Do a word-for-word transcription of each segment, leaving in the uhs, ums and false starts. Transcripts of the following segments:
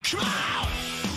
Come on!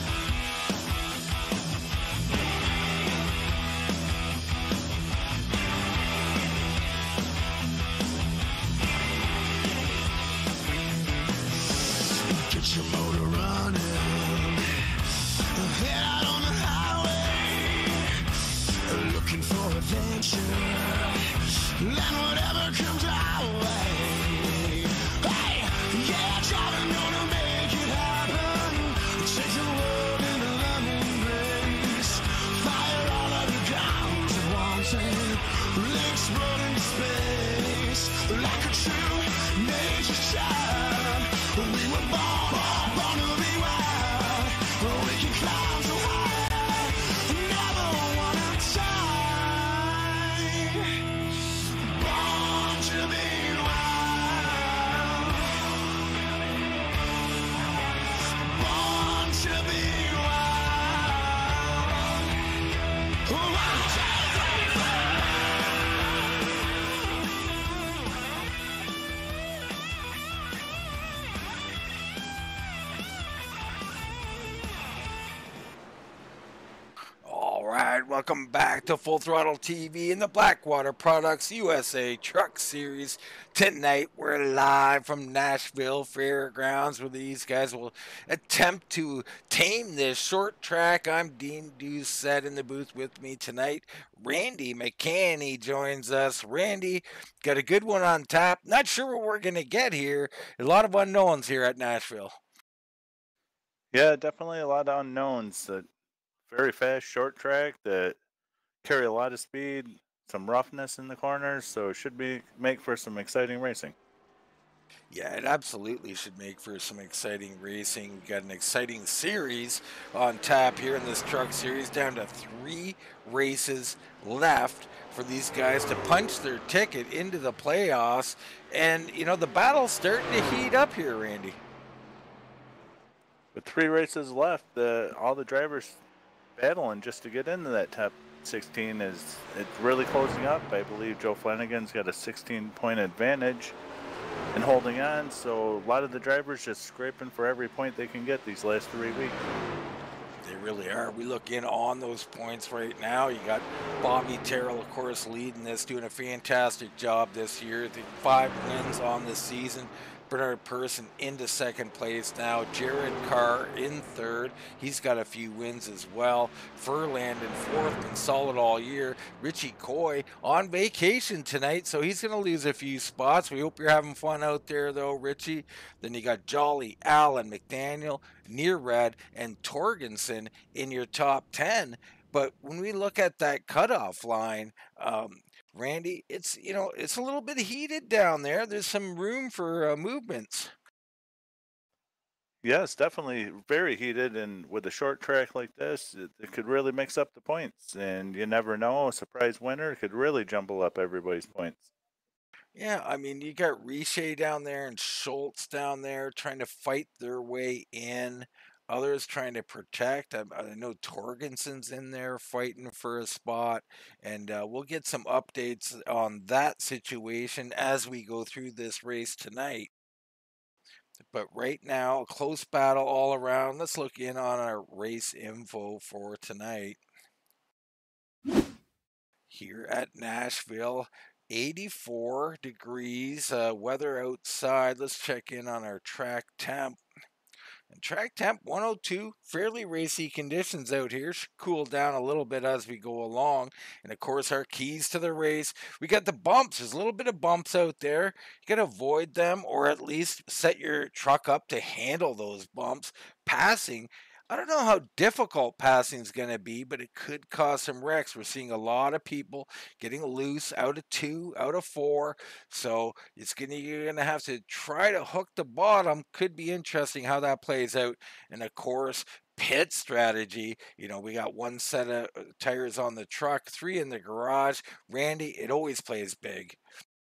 Get your motor running, head out on the highway, looking for adventure, and whatever comes our way. Hey, yeah, driving gonna make it happen. Take the world in a lemon race, fire all of your guns at once and explode into space like a true nature child. We were born, born to be wild. We can climb so high, never wanna die. Born to be wild. Born to be wild. One, two, three, four. All right, welcome back to Full Throttle T V and the Blackwater Products U S A Truck Series. Tonight, we're live from Nashville Fairgrounds, where these guys will attempt to tame this short track. I'm Dean Doucette in the booth. With me tonight. Randy McCanney joins us. Randy, got a good one on tap. Not sure what we're going to get here. A lot of unknowns here at Nashville. Yeah, definitely a lot of unknowns. That very fast short track that carry a lot of speed, some roughness in the corners, so it should be make for some exciting racing. Yeah, it absolutely should make for some exciting racing. We've got an exciting series on tap here in this truck series, down to three races left for these guys to punch their ticket into the playoffs. And, you know, the battle's starting to heat up here, Randy. With three races left, the all the drivers battling just to get into that top sixteen is it's really closing up. I believe Joe Flanagan's got a sixteen point advantage and holding on, so a lot of the drivers just scraping for every point they can get these last three weeks. They really are. We look in on those points right now. You got Bobby Terrell, of course, leading this, doing a fantastic job this year. I think five wins on this season. Bernard Person into second place now. Jared Carr in third. He's got a few wins as well. Ferland in fourth, been solid all year. Richie Coy on vacation tonight, so he's going to lose a few spots. We hope you're having fun out there, though, Richie. Then you got Jolly, Allen, McDaniel, Nearred, and Torgensen in your top ten. But when we look at that cutoff line, um, Randy, it's, you know, it's a little bit heated down there. There's some room for uh, movements. Yes, definitely very heated, and with a short track like this, it, it could really mix up the points, and you never know, a surprise winner could really jumble up everybody's points. Yeah, I mean, you got Riche down there and Schultz down there trying to fight their way in. Others trying to protect. I, I know Torgensen's in there fighting for a spot, and uh, we'll get some updates on that situation as we go through this race tonight. But right now, a close battle all around. Let's look in on our race info for tonight. Here at Nashville, eighty-four degrees, uh, weather outside. Let's check in on our track temp. And track temp one oh two, fairly racy conditions out here. Should cool down a little bit as we go along. And of course, our keys to the race, we got the bumps. There's a little bit of bumps out there. You got to avoid them, or at least set your truck up to handle those bumps. Passing, I don't know how difficult passing is going to be, but it could cause some wrecks. We're seeing a lot of people getting loose out of two, out of four. So it's gonna you're going to have to try to hook the bottom. Could be interesting how that plays out. And of course, pit strategy. You know, we got one set of tires on the truck, three in the garage. Randy, it always plays big.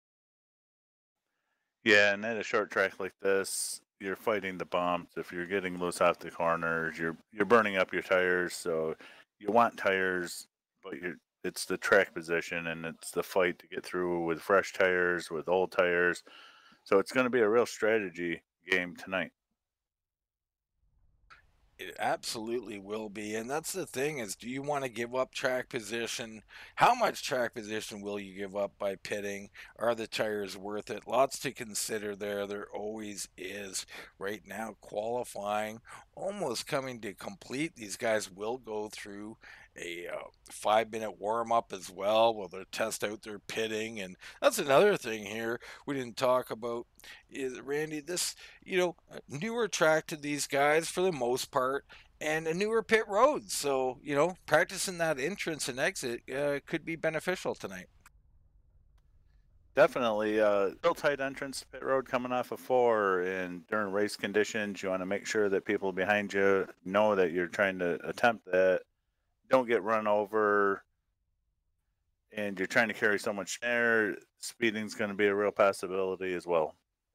Yeah, and at a short track like this, you're fighting the bumps. If you're getting loose off the corners, you're you're burning up your tires. So you want tires, but you're, it's the track position and it's the fight to get through with fresh tires, with old tires. So it's going to be a real strategy game tonight. It absolutely will be. And that's the thing is, do you want to give up track position? How much track position will you give up by pitting? Are the tires worth it? Lots to consider there. There always is. Right now, qualifying almost coming to complete. These guys will go through a uh, five minute warm up as well while they test out their pitting. And that's another thing here we didn't talk about is, Randy, this, you know, newer track to these guys for the most part, and a newer pit road. So, you know, practicing that entrance and exit uh, could be beneficial tonight. Definitely, uh, real tight entrance pit road coming off of four, and during race conditions, you want to make sure that people behind you know that you're trying to attempt that. Don't get run over, and you're trying to carry so much air. Speeding's going to be a real possibility as well.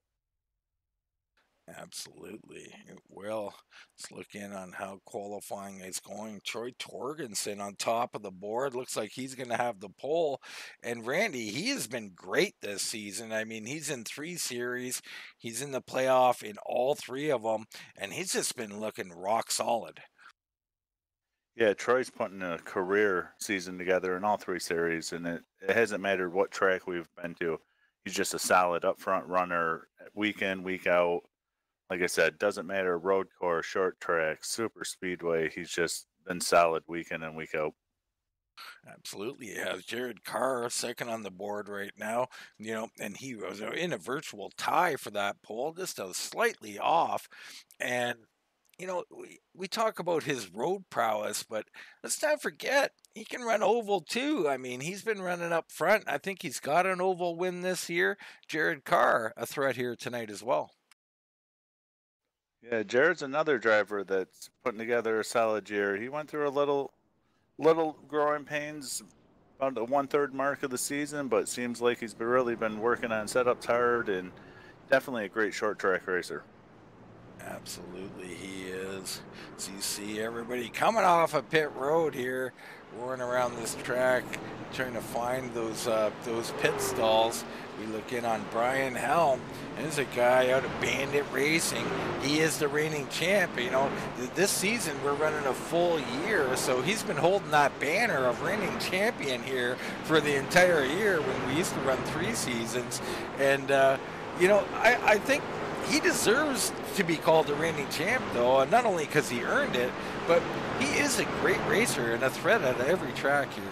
Absolutely. Well, let's look in on how qualifying is going. Troy Torgensen on top of the board. Looks like he's going to have the pole. And Randy, he has been great this season. I mean, he's in three series. He's in the playoff in all three of them. And he's just been looking rock solid. Yeah, Troy's putting a career season together in all three series, and it, it hasn't mattered what track we've been to. He's just a solid up front runner week in, week out. Like I said, doesn't matter road course, short track, super speedway. He's just been solid week in and week out. Absolutely. He has Jared Carr second on the board right now, you know, and he was in a virtual tie for that pole, just a slightly off. And, you know, we, we talk about his road prowess, but let's not forget he can run oval too. I mean, he's been running up front. I think he's got an oval win this year. Jared Carr, a threat here tonight as well. Yeah, Jared's another driver that's putting together a solid year. He went through a little, little growing pains about the one-third mark of the season, but it seems like he's been really been working on setups hard, and definitely a great short track racer. Absolutely, he is. So you see everybody coming off a pit road here, roaring around this track, trying to find those uh, those pit stalls. We look in on Brian Helm. There's a guy out of Bandit Racing. He is the reigning champ. You know, this season we're running a full year, so he's been holding that banner of reigning champion here for the entire year when we used to run three seasons. And, uh, you know, I, I think he deserves to be called the reigning champ, though, not only because he earned it, but he is a great racer and a threat at every track here.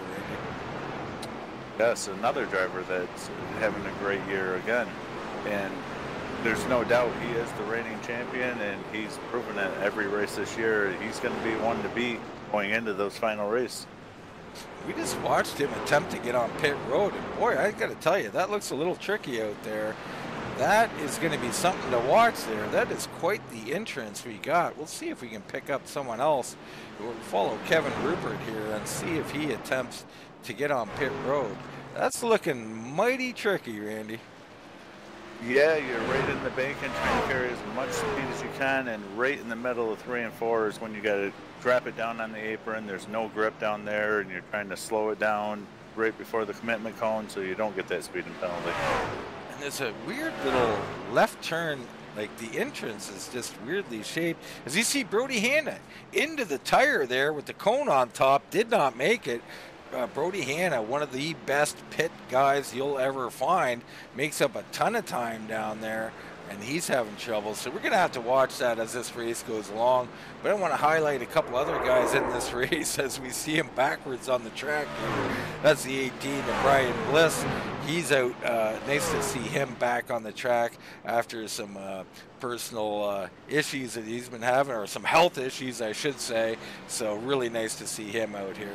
Yes, another driver that's having a great year again. And there's no doubt he is the reigning champion, and he's proven it every race this year. He's going to be one to beat going into those final races. We just watched him attempt to get on pit road, and boy, I got to tell you, that looks a little tricky out there. That is going to be something to watch there. That is quite the entrance we got. We'll see if we can pick up someone else. We'll follow Kevin Rupert here and see if he attempts to get on pit road. That's looking mighty tricky, Randy. Yeah, you're right in the bank and trying to carry as much speed as you can, and right in the middle of three and four is when you got to drop it down on the apron. There's no grip down there, and you're trying to slow it down right before the commitment cone so you don't get that speeding penalty. And there's a weird little left turn, like the entrance is just weirdly shaped. As you see, Brody Hanna into the tire there with the cone on top, did not make it. Uh, Brody Hanna, one of the best pit guys you'll ever find, makes up a ton of time down there, and he's having trouble. So we're going to have to watch that as this race goes along. But I want to highlight a couple other guys in this race as we see him backwards on the track here. That's the eighteen of Brian Bliss. He's out. Uh, nice to see him back on the track after some uh, personal uh, issues that he's been having, or some health issues, I should say. So really nice to see him out here.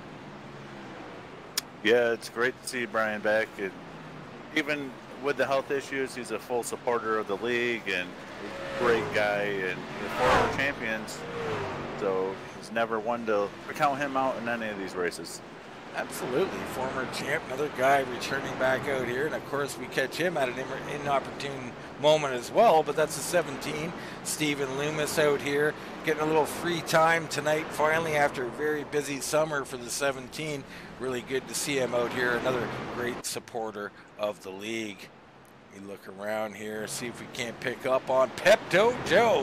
Yeah, it's great to see Brian back. And even with the health issues, he's a full supporter of the league and a great guy and former champions. So he's never one to count him out in any of these races. Absolutely. Former champ, another guy returning back out here. And, of course, we catch him at an inopportune moment as well. But that's a seventeen. Stephen Loomis out here getting a little free time tonight, finally, after a very busy summer for the seventeen. Really good to see him out here. Another great supporter of the league. We look around here, see if we can't pick up on Pepto Joe.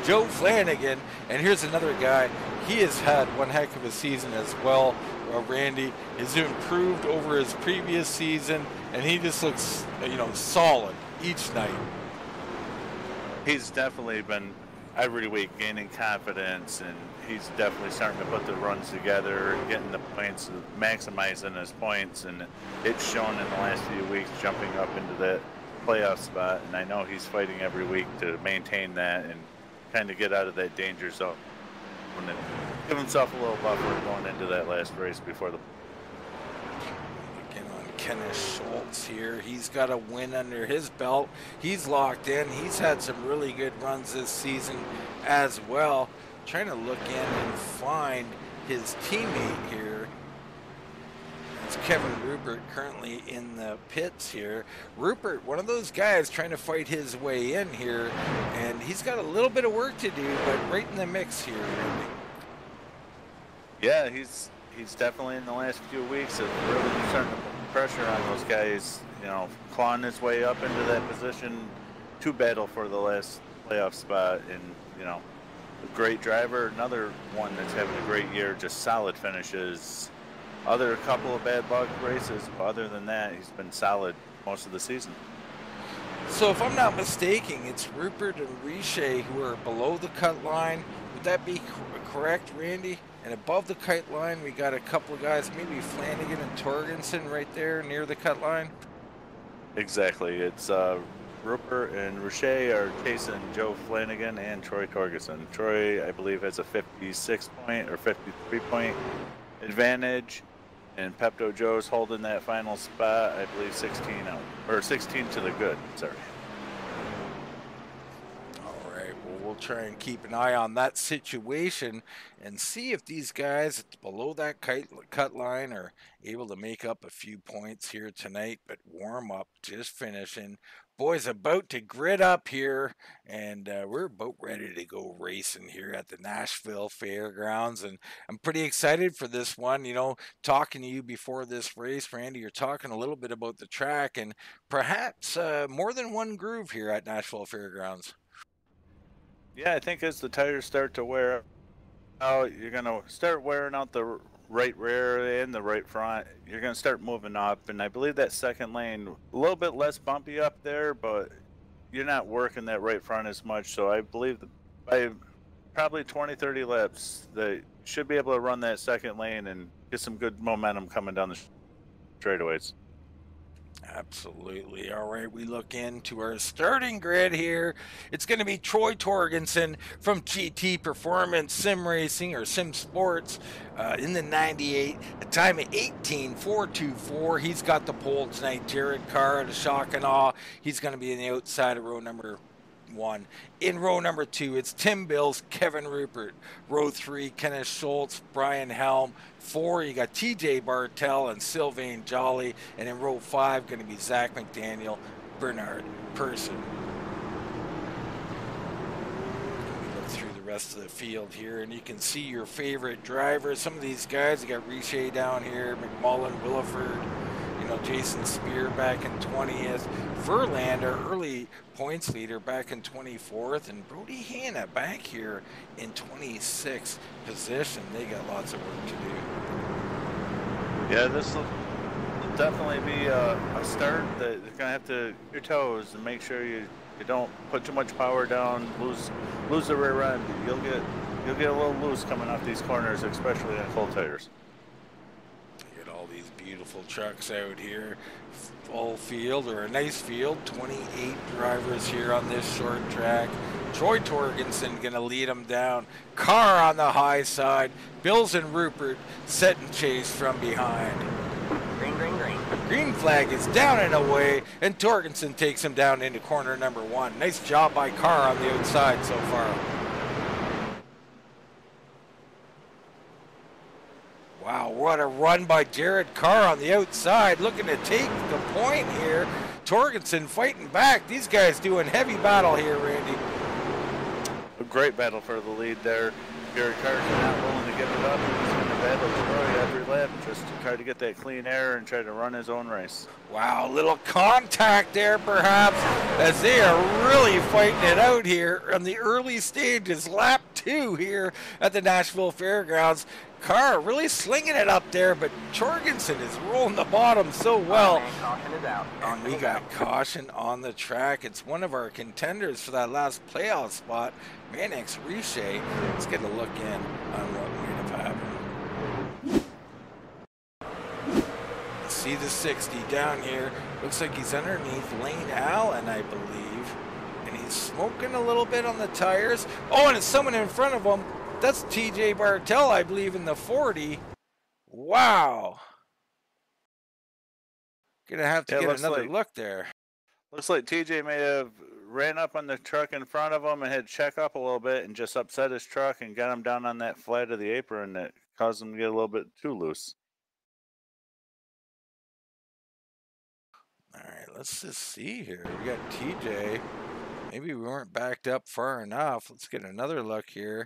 Joe Flanagan. And here's another guy. He has had one heck of a season as well. Uh, Randy has improved over his previous season, and he just looks, you know, solid each night. He's definitely been every week gaining confidence, and he's definitely starting to put the runs together, getting the points, maximizing his points, and it's shown in the last few weeks jumping up into that playoff spot. And I know he's fighting every week to maintain that and kind of get out of that danger zone and give himself a little buffer going into that last race before the. Looking on Kenneth Schultz here. He's got a win under his belt. He's locked in. He's had some really good runs this season as well. Trying to look in and find his teammate here. It's Kevin Rupert currently in the pits here. Rupert, one of those guys trying to fight his way in here, and he's got a little bit of work to do, but right in the mix here, Randy. Yeah, he's he's definitely in the last few weeks of really starting to put pressure on those guys, you know, clawing his way up into that position to battle for the last playoff spot. And, you know, a great driver, another one that's having a great year, just solid finishes. Other couple of bad luck races, but other than that, he's been solid most of the season. So if I'm not mistaken, it's Rupert and Riche who are below the cut line. Would that be correct, Randy? And above the cut line, we got a couple of guys, maybe Flanagan and Torgensen right there near the cut line? Exactly. It's uh, Rupert and Riche are chasing Joe Flanagan and Troy Torgensen. Troy, I believe, has a fifty-six point or fifty-three point advantage. And Pepto Joe's holding that final spot, I believe sixteen out, or sixteen to the good, sorry. All right, well, we'll try and keep an eye on that situation and see if these guys below that cut line are able to make up a few points here tonight. But warm up, just finishing. Boys about to grid up here, and uh, we're about ready to go racing here at the Nashville Fairgrounds, and I'm pretty excited for this one. You know, talking to you before this race, Randy, you're talking a little bit about the track and perhaps uh, more than one groove here at Nashville Fairgrounds. Yeah, I think as the tires start to wear out, you're going to start wearing out the right rear and the right front. You're going to start moving up, and I believe that second lane a little bit less bumpy up there, but you're not working that right front as much. So I believe that by probably twenty, thirty laps, they should be able to run that second lane and get some good momentum coming down the straightaways. Absolutely. All right, we look into our starting grid here. It's going to be Troy Torgensen from G T Performance Sim Racing or Sim Sports uh, in the ninety-eight, a time of eighteen four twenty-four. He's got the pole tonight. Jared Carr, the shock and awe. He's going to be in the outside of row number one. In row number two, it's Tim Bills, Kevin Rupert. Row three, Kenneth Schultz, Brian Helm. Four, you got T J Bartell and Sylvain Jolly. And in row five, going to be Zach McDaniel, Bernard Person. Look through the rest of the field here, and you can see your favorite drivers. Some of these guys, you got Riche down here, McMullen, Williford, you know, Jason Spear back in twentieth. Ferland, our early points leader, back in twenty-fourth, and Brody Hanna back here in twenty-sixth position. They got lots of work to do. Yeah, this will definitely be a, a start that you're going to have to your toes and make sure you, you don't put too much power down, lose lose the rear end. You'll get you'll get a little loose coming off these corners, especially on cold tires. Get all these beautiful trucks out here. Full field, or a nice field, twenty-eight drivers here on this short track. Troy Torgensen going to lead them down. Carr on the high side. Bills and Rupert set and chase from behind. Green, green, green. Green flag is down and away, and Torgensen takes him down into corner number one. Nice job by Carr on the outside so far. Wow, what a run by Jared Carr on the outside, looking to take the point here. Torgensen fighting back. These guys doing heavy battle here, Randy. A great battle for the lead there. Jared Carr's not willing to give it up. He's going to battle Troy every lap just to try to get that clean air and try to run his own race. Wow, little contact there perhaps as they are really fighting it out here on the early stages. Lap two here at the Nashville Fairgrounds. Carr really slinging it up there, but Jorgensen is rolling the bottom so well. And we got caution on the track. It's one of our contenders for that last playoff spot, Manix Riche. Let's get a look in on what might have happened. See the sixty down here. Looks like he's underneath Lane Allen, I believe. And he's smoking a little bit on the tires. Oh, and it's someone in front of him. That's T J Bartell, I believe, in the forty. Wow. Gonna have to yeah, get another like, look there. Looks like T J may have ran up on the truck in front of him and had to check up a little bit and just upset his truck and got him down on that flat of the apron that caused him to get a little bit too loose. All right, let's just see here. We got T J. Maybe we weren't backed up far enough. Let's get another look here.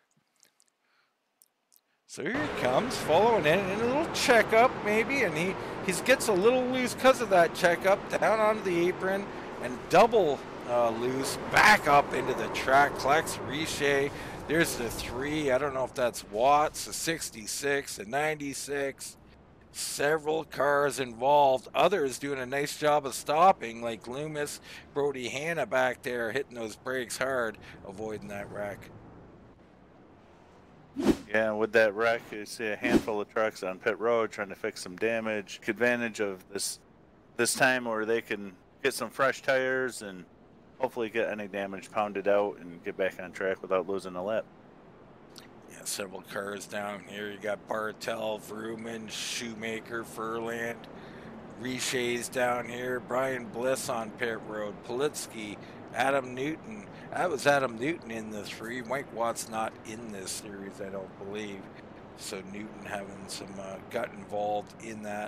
So here he comes, following in, in a little checkup maybe, and he, he gets a little loose because of that checkup, down onto the apron, and double uh, loose, back up into the track, collects Riche. There's the three, I don't know if that's Watts, a sixty-six, a ninety-six. Several cars involved, others doing a nice job of stopping, like Loomis, Brody Hanna back there, hitting those brakes hard, avoiding that wreck. Yeah, with that wreck, you see a handful of trucks on pit road trying to fix some damage. Take advantage of this this time where they can get some fresh tires and hopefully get any damage pounded out and get back on track without losing a lap. Yeah, several cars down here. You got Bartell, Vrooman, Shoemaker, Ferland, Riche's down here, Brian Bliss on pit road, Politsky, Adam Newton. That was Adam Newton in the three. Mike Watt's not in this series, I don't believe. So Newton having some uh, got involved in that.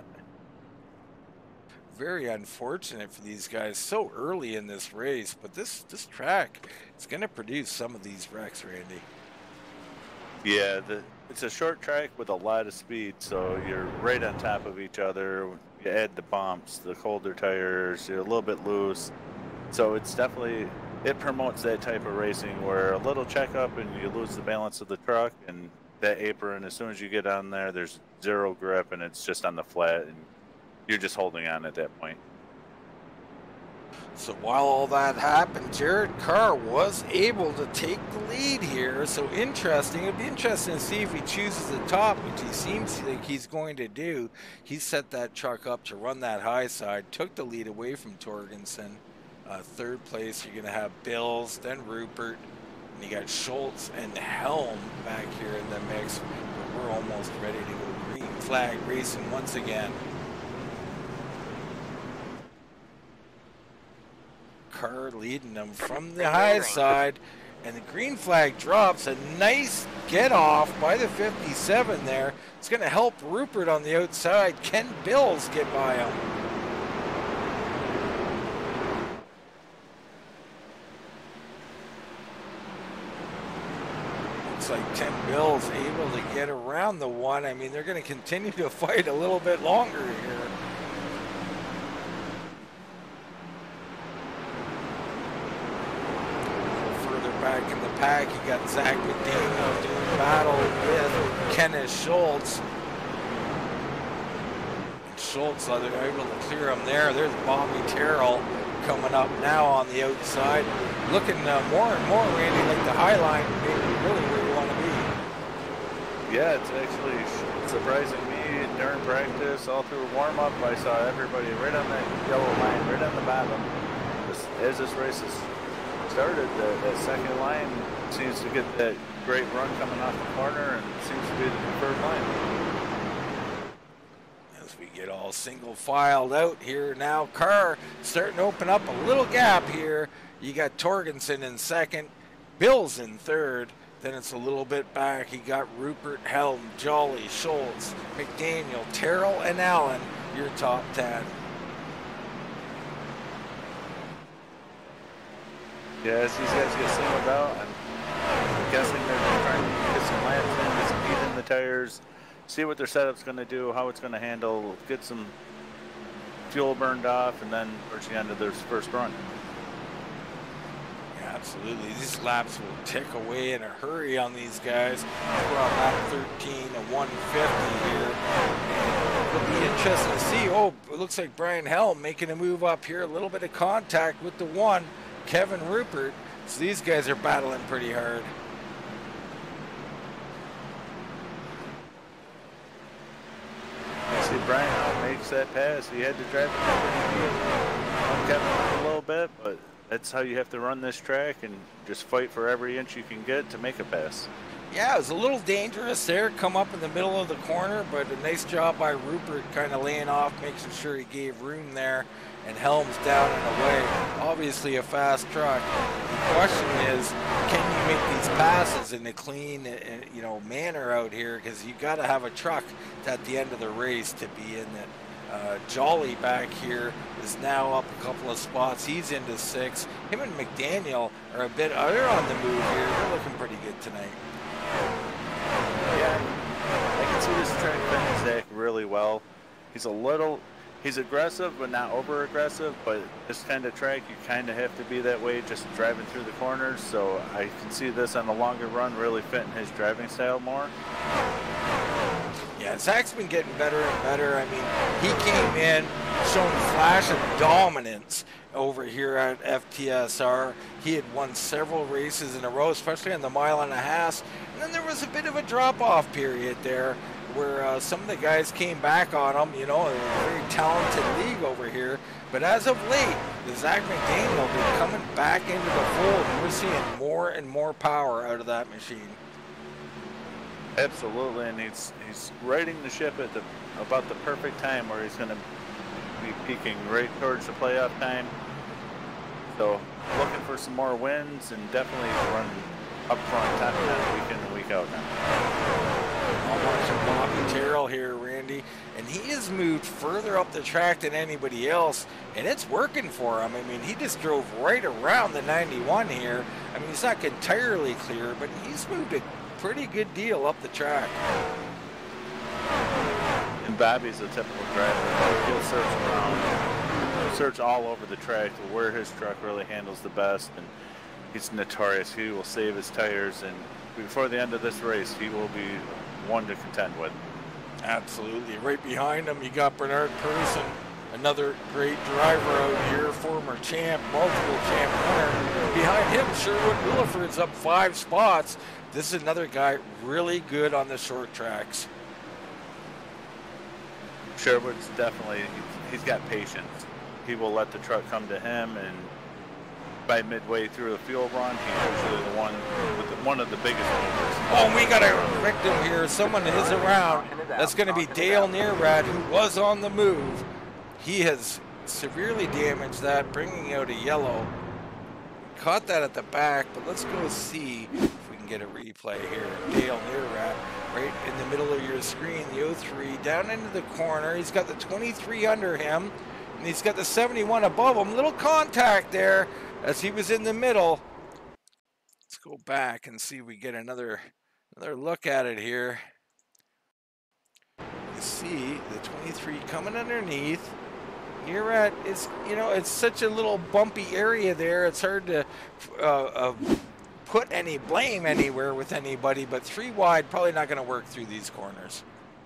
Very unfortunate for these guys so early in this race, but this this track is going to produce some of these wrecks, Randy. Yeah, the, it's a short track with a lot of speed, so you're right on top of each other. You add the bumps, the colder tires, you're a little bit loose. So it's definitely, it promotes that type of racing where a little checkup and you lose the balance of the truck, and that apron, as soon as you get on there, there's zero grip and it's just on the flat and you're just holding on at that point. So while all that happened, Jared Carr was able to take the lead here. So interesting. It'd be interesting to see if he chooses the top, which he seems like he's going to do. He set that truck up to run that high side, took the lead away from Torgensen. Uh, third place, you're going to have Bills, then Rupert, and you got Schultz and Helm back here in the mix. But we're almost ready to go green flag racing once again. Carr leading them from the high side, and the green flag drops. A nice get off by the fifty-seven there. It's going to help Rupert on the outside. Ken Bills get by him. Looks like Ken Bills able to get around the one. I mean, they're going to continue to fight a little bit longer here. Back in the pack, you got Zach McDaniel doing battle with Kenneth Schultz. And Schultz, uh, they're able to clear him there. There's Bobby Terrell coming up now on the outside. Looking uh, more and more, Randy, like the high line, maybe really where you want to be. Yeah, it's actually surprising me during practice, all through warm-up. I saw everybody right on that yellow line, right on the bottom. This, as this race is started, the, that second line seems to get that great run coming off the corner and seems to be the preferred line. As we get all single filed out here now, Carr starting to open up a little gap here. You got Torgensen in second, Bills in third, then it's a little bit back. You got Rupert, Helm, Jolly, Schultz, McDaniel, Terrell, and Allen, your top ten. Yeah, as these guys get singled out, I'm guessing they're just trying to get some laps in, get some heat in the tires, see what their setup's going to do, how it's going to handle, get some fuel burned off, and then towards the end of their first run. Yeah, absolutely. These laps will tick away in a hurry on these guys. We're on lap thirteen, a one fifty here. It'll be interesting to see. Oh, it looks like Brian Helm making a move up here. A little bit of contact with the one, Kevin Rupert. So these guys are battling pretty hard. See, Brian Helm makes that pass. He had to drive it Kevin a little bit, but that's how you have to run this track and just fight for every inch you can get to make a pass. Yeah, it was a little dangerous there, come up in the middle of the corner, but a nice job by Rupert kind of laying off, making sure he gave room there, and Helm's down and away. Obviously a fast truck. The question is, can you make these passes in a clean, you know, manner out here? Because you got to have a truck at the end of the race to be in it. Uh, Jolly back here is now up a couple of spots. He's into six. Him and McDaniel are a bit they're on the move here. They're looking pretty good tonight. Yeah, I can see this track fitting Zach really well. He's a little, he's aggressive, but not over aggressive. But this kind of track, you kind of have to be that way, just driving through the corners. So I can see this on the longer run really fitting his driving style more. Yeah, Zach's been getting better and better. I mean, he came in showing a flash of dominance over here at F T S R. He had won several races in a row, especially on the mile and a half. And then there was a bit of a drop-off period there where uh, some of the guys came back on him. You know, a very talented league over here. But as of late, the Zach McDaniel been coming back into the fold, and we're seeing more and more power out of that machine. Absolutely, and he's he's riding the ship at the about the perfect time where he's going to be peaking right towards the playoff time. So looking for some more wins and definitely run up front top ten week in and week out now. I'm watching Bobby Terrell here, Randy, and he has moved further up the track than anybody else, and it's working for him. I mean, he just drove right around the ninety-one here. I mean, he's not entirely clear, but he's moved a pretty good deal up the track. And Bobby's a typical driver. He'll search around, he'll search all over the track to where his truck really handles the best, and he's notorious. He will save his tires, and before the end of this race, he will be one to contend with. Absolutely. Right behind him, you got Bernard Person, another great driver out here, former champ, multiple champ winner. Behind him, Sherwood Williford's up five spots. This is another guy really good on the short tracks. Sherwood's definitely, he's got patience. He will let the truck come to him, and by midway through the fuel run, he's usually the one with the, one of the biggest movers. Oh, we got a victim here. Someone is around. That's going to be Dale Nearad, who was on the move. He has severely damaged that, bringing out a yellow. Caught that at the back, but let's go see if we can get a replay here. Dale Nearad, right in the middle of your screen, the oh three, down into the corner. He's got the twenty-three under him, and he's got the seventy-one above him. Little contact there as he was in the middle. Let's go back and see if we get another, another look at it here. You see the twenty-three coming underneath. You're at, it's, you know, it's such a little bumpy area there. It's hard to uh, uh, put any blame anywhere with anybody, but three wide, probably not going to work through these corners.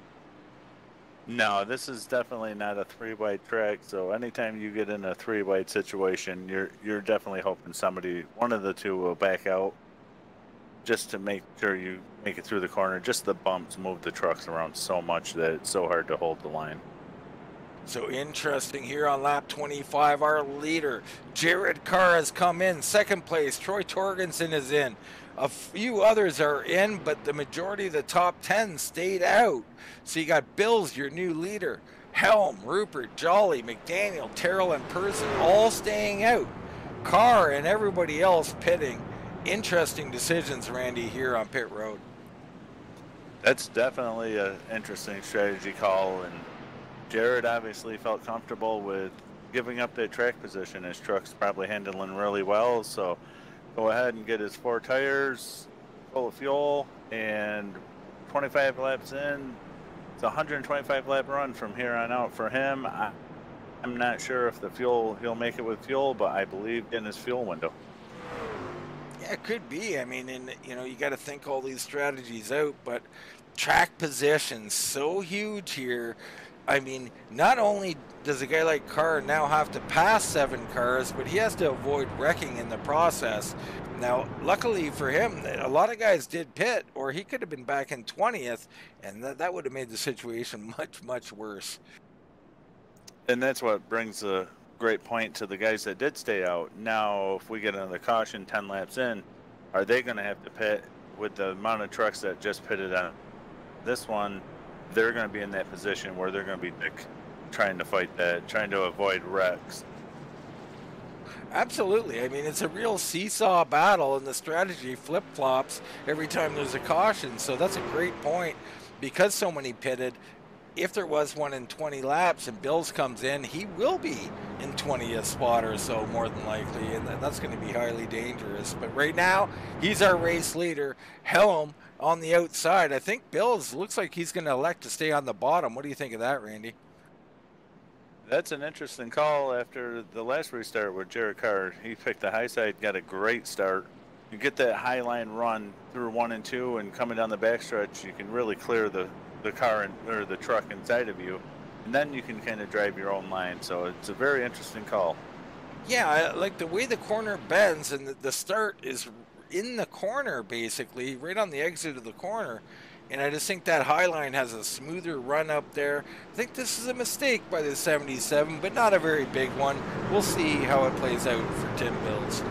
No, this is definitely not a three wide track. So anytime you get in a three wide situation, you're you're definitely hoping somebody, one of the two, will back out just to make sure you make it through the corner. Just the bumps move the trucks around so much that it's so hard to hold the line. So interesting here on lap twenty-five, our leader, Jared Carr, has come in. Second place, Troy Torgensen is in. A few others are in, but the majority of the top ten stayed out. So you got Bills, your new leader, Helm, Rupert, Jolly, McDaniel, Terrell, and Person all staying out. Carr and everybody else pitting. Interesting decisions, Randy, here on pit road. That's definitely an interesting strategy call, and Jared obviously felt comfortable with giving up that track position. His truck's probably handling really well, so go ahead and get his four tires full of fuel, and twenty-five laps in, it's a one hundred twenty-five lap run from here on out for him. I, I'm not sure if the fuel he'll make it with fuel, but I believe in his fuel window. Yeah, it could be. I mean, and you know, you got to think all these strategies out, but track position so huge here. I mean, not only does a guy like Carr now have to pass seven cars, but he has to avoid wrecking in the process. Now, luckily for him, a lot of guys did pit, or he could have been back in twentieth, and that, that would have made the situation much, much worse. And that's what brings a great point to the guys that did stay out. Now, if we get another caution ten laps in, are they going to have to pit with the amount of trucks that just pitted on this one? They're going to be in that position where they're going to be like, trying to fight that, trying to avoid wrecks. Absolutely. I mean, it's a real seesaw battle, and the strategy flip-flops every time there's a caution. So that's a great point. Because so many pitted, if there was one in twenty laps and Bills comes in, he will be in twentieth spot or so, more than likely, and that's going to be highly dangerous. But right now, he's our race leader. Helm on the outside. I think Bills looks like he's going to elect to stay on the bottom. What do you think of that, Randy? That's an interesting call after the last restart with Jared Carr. He picked the high side, got a great start. You get that high line run through one and two, and coming down the backstretch, you can really clear the, the car in, or the truck inside of you, and then you can kind of drive your own line. So it's a very interesting call. Yeah, I like the way the corner bends, and the, the start is in the corner, basically, right on the exit of the corner. And I just think that high line has a smoother run up there. I think this is a mistake by the seventy-seven, but not a very big one. We'll see how it plays out for Tim Bills.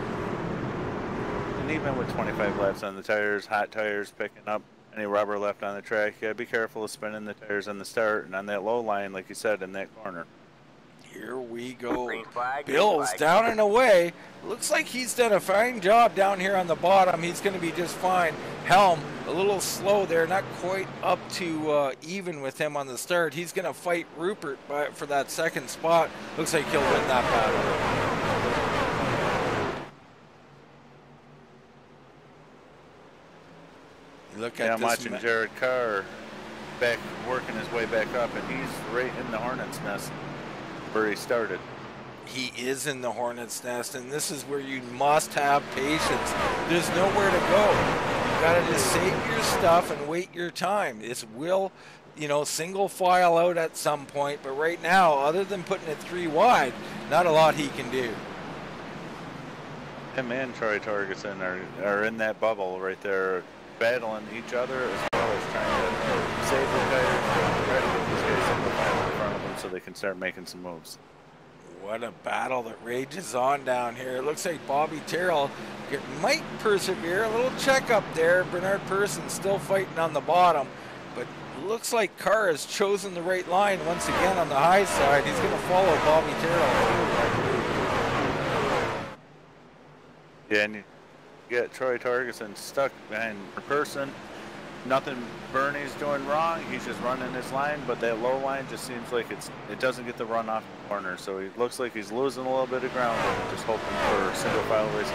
And even with twenty-five laps on the tires, hot tires picking up any rubber left on the track, yeah, be careful of spinning the tires on the start and on that low line, like you said, in that corner. Here we go. Bills down and away. Looks like he's done a fine job down here on the bottom. He's going to be just fine. Helm a little slow there, not quite up to uh, even with him on the start. He's going to fight Rupert by, for that second spot. Looks like he'll win that battle. Look at yeah, I'm this watching Jared Carr back working his way back up, and he's right in the hornet's nest where he started. He is in the hornet's nest, and this is where you must have patience. There's nowhere to go. You got to just save your stuff and wait your time. It will, you know, single file out at some point, but right now, other than putting it three wide, not a lot he can do. Him and Troy Torgerson are, are in that bubble right there, battling each other as well as trying to save the tires, try to get these guys in the file in front of them so they can start making some moves. What a battle that rages on down here. It looks like Bobby Terrell might persevere. A little check up there. Bernard Persson still fighting on the bottom, but looks like Carr has chosen the right line once again on the high side. He's going to follow Bobby Terrell. Yeah, and you get Troy Torgerson stuck behind Persson. Nothing Bernie's doing wrong. He's just running his line, but that low line just seems like it's it doesn't get the run off the corner. So he looks like he's losing a little bit of ground and just hoping for single file racing.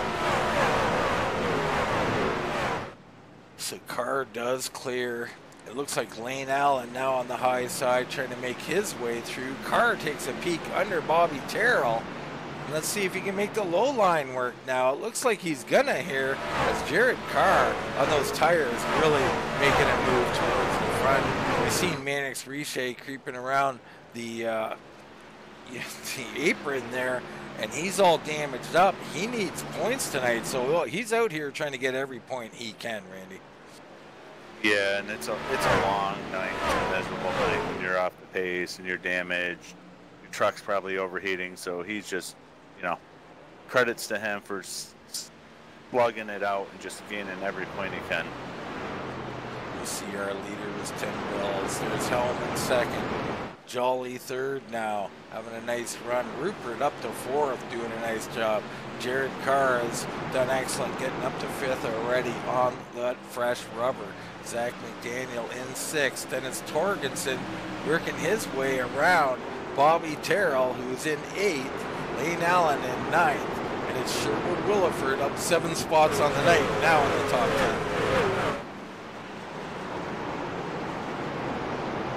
So Carr does clear. It looks like Lane Allen now on the high side trying to make his way through. Carr takes a peek under Bobby Terrell. Let's see if he can make the low line work now. It looks like he's gonna here as Jared Carr on those tires really making a move towards the front. We've seen Mannix Riche creeping around the, uh, the apron there, and he's all damaged up. He needs points tonight, so well, he's out here trying to get every point he can, Randy. Yeah, and it's a, it's a long night. It's a miserable night when you're off the pace and you're damaged. Your truck's probably overheating, so he's just, you know, credits to him for slugging it out and just gaining every point he can. You see our leader was Tim Bills. There's Helm in second. Jolly third now, having a nice run. Rupert up to fourth, doing a nice job. Jared Carr has done excellent, getting up to fifth already on that fresh rubber. Zach McDaniel in sixth. Then it's Torgerson working his way around Bobby Terrell, who's in eighth. Lane Allen in ninth, and it's Sherwood Williford up seven spots on the night, now in the top ten.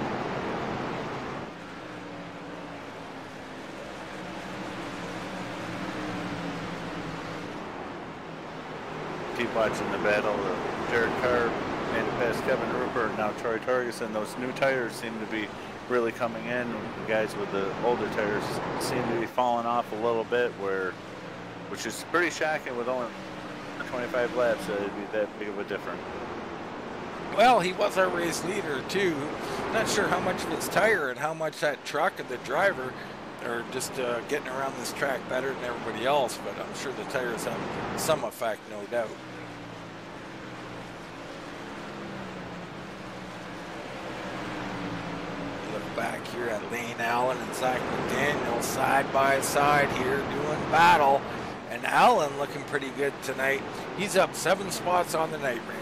watching the battle of Jared Carr made it past Kevin Rupert and now Troy Torgerson. Those new tires seem to be really coming in. The guys with the older tires seem to be falling off a little bit, where, which is pretty shocking with only twenty-five laps that it'd be that big of a difference. Well, he was our race leader too. Not sure how much of his tire and how much that truck and the driver are just uh, getting around this track better than everybody else, but I'm sure the tires have some effect, no doubt. Look back here at Lane Allen and Zach McDaniel side by side here doing battle. And Allen looking pretty good tonight. He's up seven spots on the night, Randy.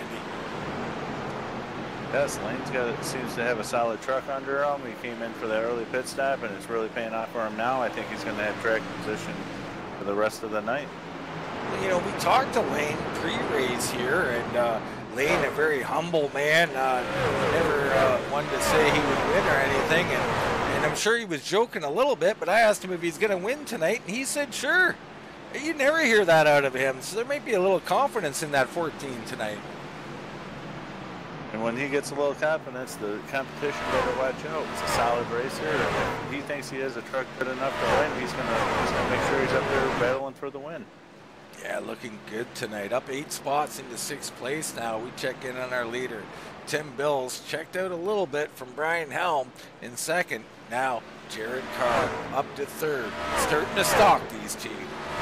Yes, Lane's got seems to have a solid truck under him. He came in for that early pit stop, and it's really paying off for him now. I think he's going to have track position for the rest of the night. You know, we talked to Lane pre-race here, and uh, Lane, a very humble man, uh, never uh, wanted to say he would win or anything, and, and I'm sure he was joking a little bit, but I asked him if he's going to win tonight, and he said sure. You never hear that out of him, so there might be a little confidence in that fourteen tonight. And when he gets a little confidence, the competition better watch out. He's a solid racer, and if he thinks he has a truck good enough to win, he's gonna he's gonna make sure he's up there battling for the win. Yeah, looking good tonight. Up eight spots into sixth place now. We check in on our leader. Tim Bills checked out a little bit from Brian Helm in second. Now Jared Carr up to third. Starting to stalk these two.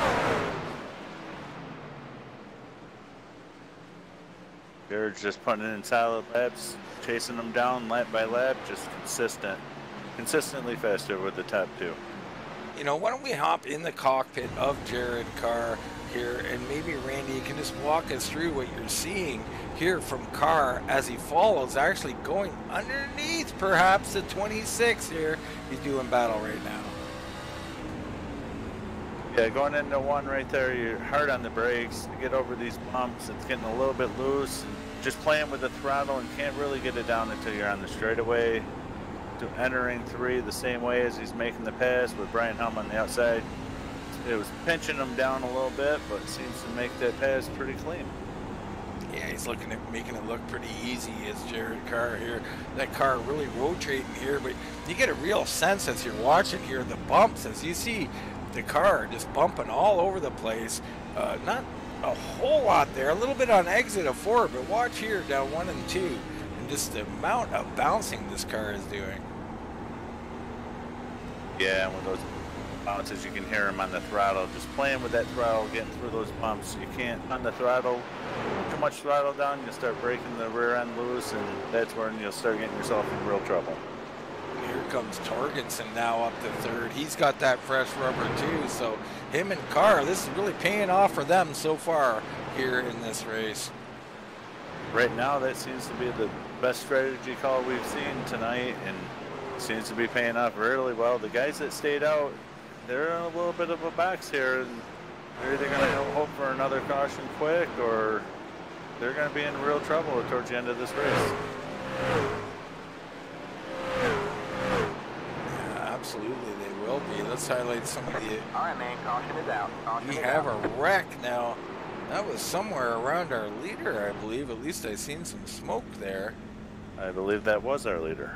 Jared's just putting in solid laps, chasing them down lap by lap, just consistent, consistently faster with the top two. You know, why don't we hop in the cockpit of Jared Carr here, and maybe Randy, you can just walk us through what you're seeing here from Carr as he follows, actually going underneath perhaps the twenty-six here. He's doing battle right now. Yeah, going into one right there, you're hard on the brakes to get over these bumps. It's getting a little bit loose. Just playing with the throttle and can't really get it down until you're on the straightaway. To entering three the same way as he's making the pass with Brian Helm on the outside. It was pinching him down a little bit, but seems to make that pass pretty clean. Yeah, he's looking at making it look pretty easy as Jared Carr here. That car really rotating here, but you get a real sense as you're watching here, the bumps, as you see the car just bumping all over the place. Uh, not a whole lot there, a little bit on exit of four, but watch here down one and two, and just the amount of bouncing this car is doing. Yeah, and with those bounces, you can hear him on the throttle, just playing with that throttle, getting through those bumps. You can't, on the throttle, too much throttle down, you'll start breaking the rear end loose, and that's when you'll start getting yourself in real trouble. Here comes Torgensen now up to third. He's got that fresh rubber too, so him and Carr, this is really paying off for them so far here in this race. Right now, that seems to be the best strategy call we've seen tonight, and seems to be paying off really well. The guys that stayed out, they're in a little bit of a box here, and they're either going to hope for another caution quick, or they're going to be in real trouble towards the end of this race. Yeah, absolutely, they will be. Let's highlight some of the. All right, man. Caution is out. Caution We is have out. a wreck now. That was somewhere around our leader, I believe. At least I seen some smoke there. I believe that was our leader.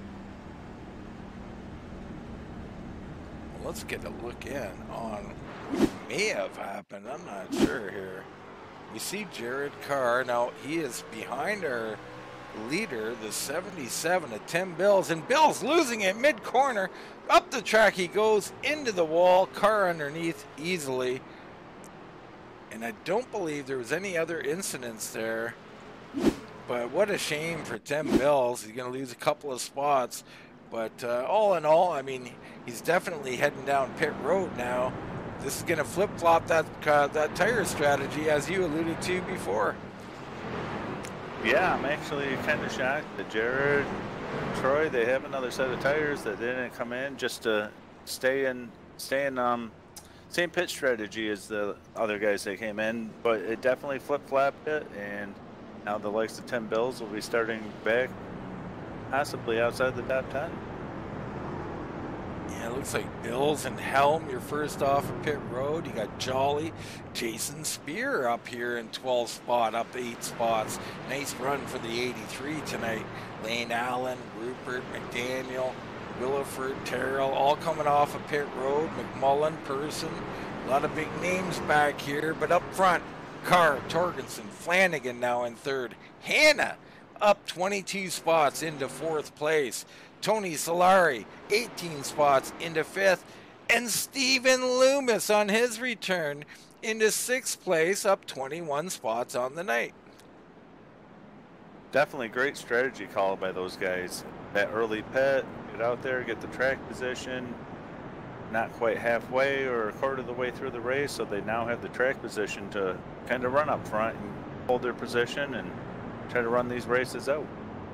Let's get a look in on what may have happened. I'm not sure here. We see Jared Carr. Now, he is behind our leader, the seventy-seven of Tim Bills. And Bills losing it mid-corner. Up the track he goes, into the wall. Carr underneath easily. And I don't believe there was any other incidents there. But what a shame for Tim Bills. He's going to lose a couple of spots. But uh, all in all, I mean, he's definitely heading down pit road now. This is going to flip-flop that uh, that tire strategy, as you alluded to before. Yeah, I'm actually kind of shocked that Jared and Troy, they have another set of tires that they didn't come in just to stay in, stay in um, same pit strategy as the other guys that came in, but it definitely flip-flopped it, and now the likes of Tim Bills will be starting back possibly outside the top ten. Yeah, it looks like Bills and Helm, you're first off of pit road. You got Jolly, Jason Spear up here in twelfth spot, up eight spots. Nice run for the eighty-three tonight. Lane Allen, Rupert, McDaniel, Williford, Terrell, all coming off of pit road. McMullen, Person, a lot of big names back here. But up front, Carr, Torgensen, Flanagan now in third. Hannah up twenty-two spots into fourth place. Tony Solari, eighteen spots into fifth. And Stephen Loomis on his return into sixth place, up twenty-one spots on the night. Definitely great strategy call by those guys. That early pit, get out there, get the track position, not quite halfway or a quarter of the way through the race, so they now have the track position to kind of run up front and hold their position and try to run these races out.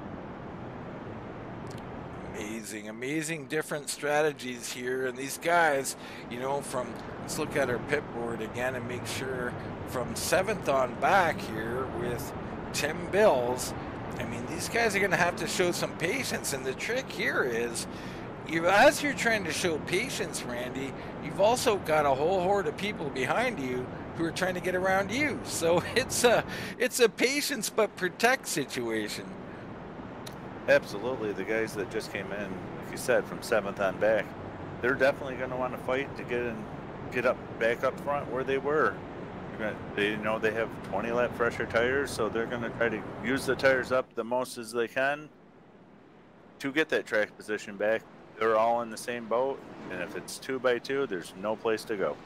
Amazing, amazing different strategies here. And these guys, you know, from, let's look at our pit board again and make sure from seventh on back here with Tim Bills. I mean, these guys are going to have to show some patience. And the trick here is, you, as you're trying to show patience, Randy, you've also got a whole horde of people behind you who are trying to get around you. So it's a, it's a patience but protect situation. Absolutely. The guys that just came in, like you said, from seventh on back, they're definitely going to want to fight to get in, get up back up front where they were. Gonna, they know they have twenty lap fresher tires, so they're going to try to use the tires up the most as they can to get that track position back. They're all in the same boat, and if it's two by two, there's no place to go.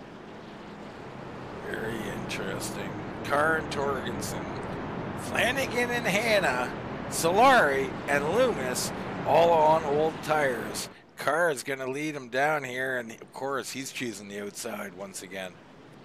Very interesting. Carr and Torgensen, Flanagan and Hannah, Solari and Loomis, all on old tires. Carr is going to lead him down here, and of course, he's choosing the outside once again.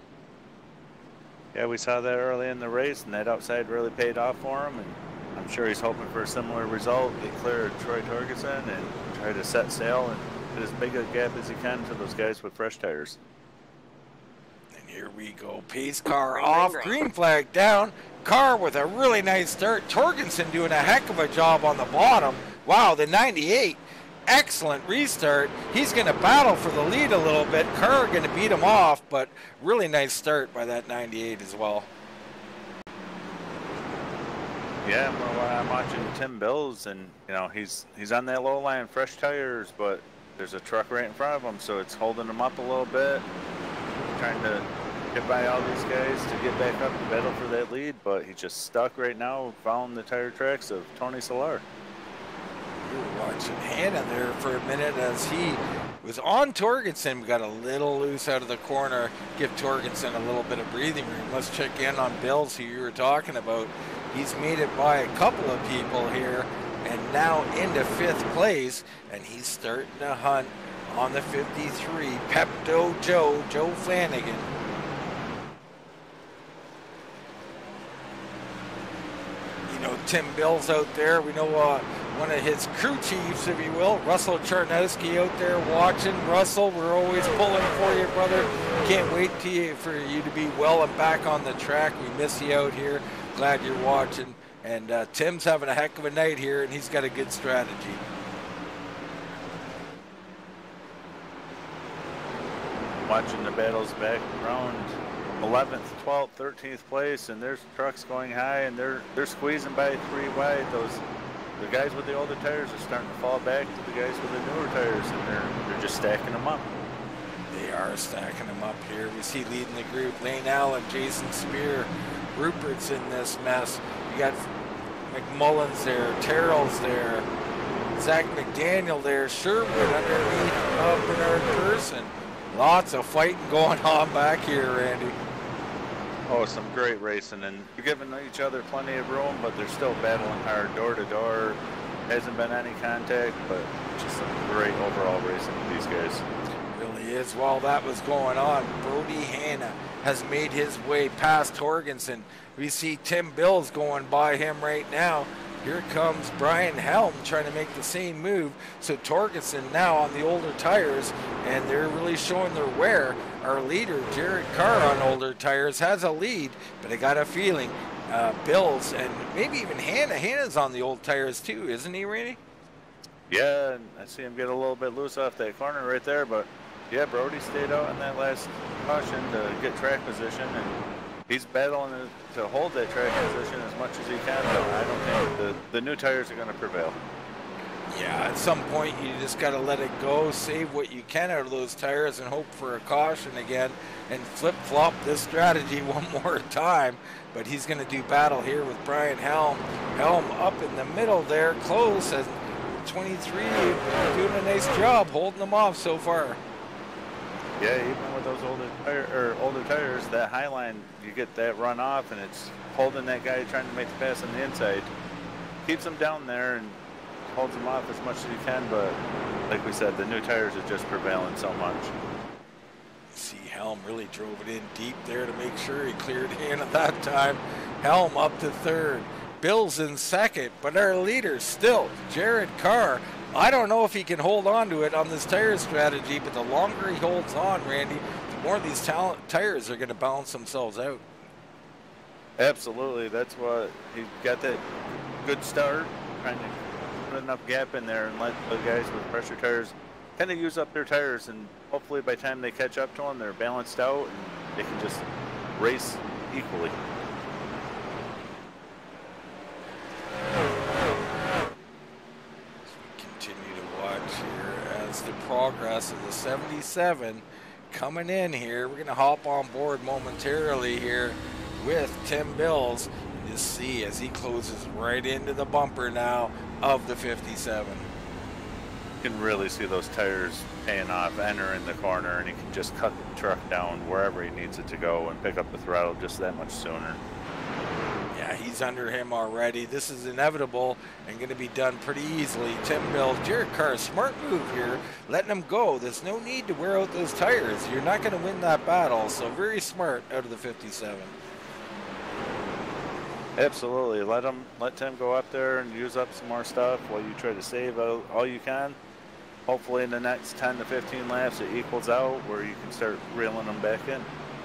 Yeah, we saw that early in the race, and that outside really paid off for him, and I'm sure he's hoping for a similar result, get clear of Troy Torgensen and try to set sail and get as big a gap as he can to those guys with fresh tires. And here we go. Pace car off, green flag down. Carr with a really nice start. Torgensen doing a heck of a job on the bottom. Wow, the ninety-eight. Excellent restart. He's going to battle for the lead a little bit. Carr going to beat him off, but really nice start by that ninety-eight as well. Yeah, well, I'm watching Tim Bills, and you know he's he's on that low line, fresh tires, but there's a truck right in front of him, so it's holding him up a little bit, trying to get by all these guys to get back up and battle for that lead. But he's just stuck right now, following the tire tracks of Tony Solar. We were watching Hannah there for a minute as he was on Torgensen. We got a little loose out of the corner. Give Torgensen a little bit of breathing room. Let's check in on Bills, who you were talking about. He's made it by a couple of people here and now into fifth place, and he's starting to hunt on the fifty-three. Pepto Joe, Joe Flanagan. You know, Tim Bills out there. We know uh, one of his crew chiefs, if you will, Russell Charnowski out there watching. Russell, we're always pulling for you, brother. Can't wait to you, for you to be well and back on the track. We miss you out here. Glad you're watching. And uh, Tim's having a heck of a night here, and he's got a good strategy. Watching the battles back around eleventh, twelfth, thirteenth place, and there's trucks going high, and they're they're squeezing by three wide. Those the guys with the older tires are starting to fall back to the guys with the newer tires, and they're they're just stacking them up. They are stacking them up here. We see leading the group Lane Allen, Jason Spear, Rupert's in this mess. You got McMullen's there, Terrell's there, Zach McDaniel there, Sherwood underneath uh, Bernard Person. Lots of fighting going on back here, Randy. Oh, some great racing, and they're giving each other plenty of room, but they're still battling hard door to door. Hasn't been any contact, but just some great overall racing with these guys. Really is. While that was going on, Brody Hanna has made his way past Torgensen. We see Tim Bills going by him right now. Here comes Brian Helm trying to make the same move. So Torgensen now on the older tires, and they're really showing their wear. Our leader, Jared Carr, on older tires has a lead, but I got a feeling uh, Bills and maybe even Hannah. Hannah's on the old tires too, isn't he, Randy? Yeah, and I see him get a little bit loose off that corner right there, but yeah, Brody stayed out in that last caution to get track position, and he's battling to hold that track position as much as he can, but I don't think the, the new tires are going to prevail. Yeah, at some point you just got to let it go, save what you can out of those tires and hope for a caution again and flip-flop this strategy one more time. But he's going to do battle here with Brian Helm. Helm up in the middle there, close, and twenty-three doing a nice job holding them off so far. Yeah, even with those older tire, or older tires, that high line, you get that run off, and it's holding that guy trying to make the pass on the inside. Keeps him down there and holds him off as much as you can, but like we said, the new tires are just prevailing so much. See, Helm really drove it in deep there to make sure he cleared in at that time. Helm up to third. Bill's in second, but our leader still, Jared Carr. I don't know if he can hold on to it on this tire strategy, but the longer he holds on, Randy, the more these talent tires are going to balance themselves out. Absolutely. That's what he got that good start, trying to put enough gap in there and let the guys with pressure tires kind of use up their tires, and hopefully by the time they catch up to them, they're balanced out and they can just race equally. The progress of the seventy-seven coming in here. We're going to hop on board momentarily here with Tim Bills. And just see as he closes right into the bumper now of the fifty-seven. You can really see those tires paying off, entering the corner, and he can just cut the truck down wherever he needs it to go and pick up the throttle just that much sooner. Yeah, he's under him already. This is inevitable and going to be done pretty easily. Tim Mills, Jared Carr, smart move here, letting him go. There's no need to wear out those tires. You're not going to win that battle, so very smart out of the fifty-seven. Absolutely. Let him, let Tim go up there and use up some more stuff while you try to save all, all you can. Hopefully in the next ten to fifteen laps it equals out where you can start reeling them back in.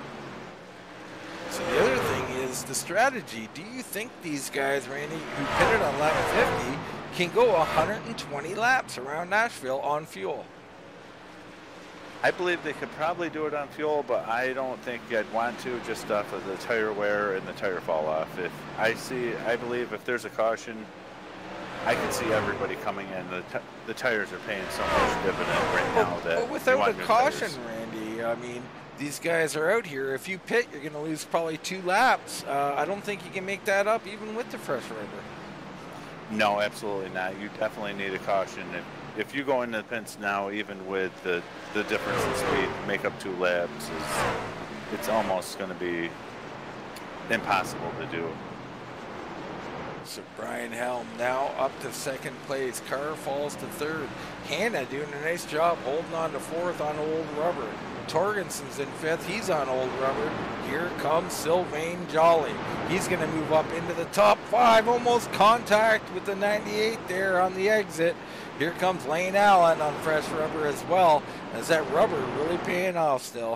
So the other thing is the strategy. Do you think these guys, Randy, who pitted on lap fifty, can go one hundred twenty laps around Nashville on fuel? I believe they could probably do it on fuel, but I don't think I'd want to just off of the tire wear and the tire fall off. If I see, I believe if there's a caution, I can see everybody coming in. The, t the tires are paying so much dividend right now that. But without the caution, Randy, I mean, these guys are out here. If you pit, you're going to lose probably two laps. Uh, I don't think you can make that up even with the fresh rubber. No, absolutely not. You definitely need a caution. If, if you go into the pits now, even with the, the difference in speed, make up two laps, is, it's almost going to be impossible to do. So Brian Helm now up to second place. Carr falls to third. Hanna doing a nice job holding on to fourth on old rubber. Torgenson's in fifth. He's on old rubber. Here comes Sylvain Jolly. He's going to move up into the top five. Almost contact with the ninety-eight there on the exit. Here comes Lane Allen on fresh rubber as well. Is that rubber really paying off still?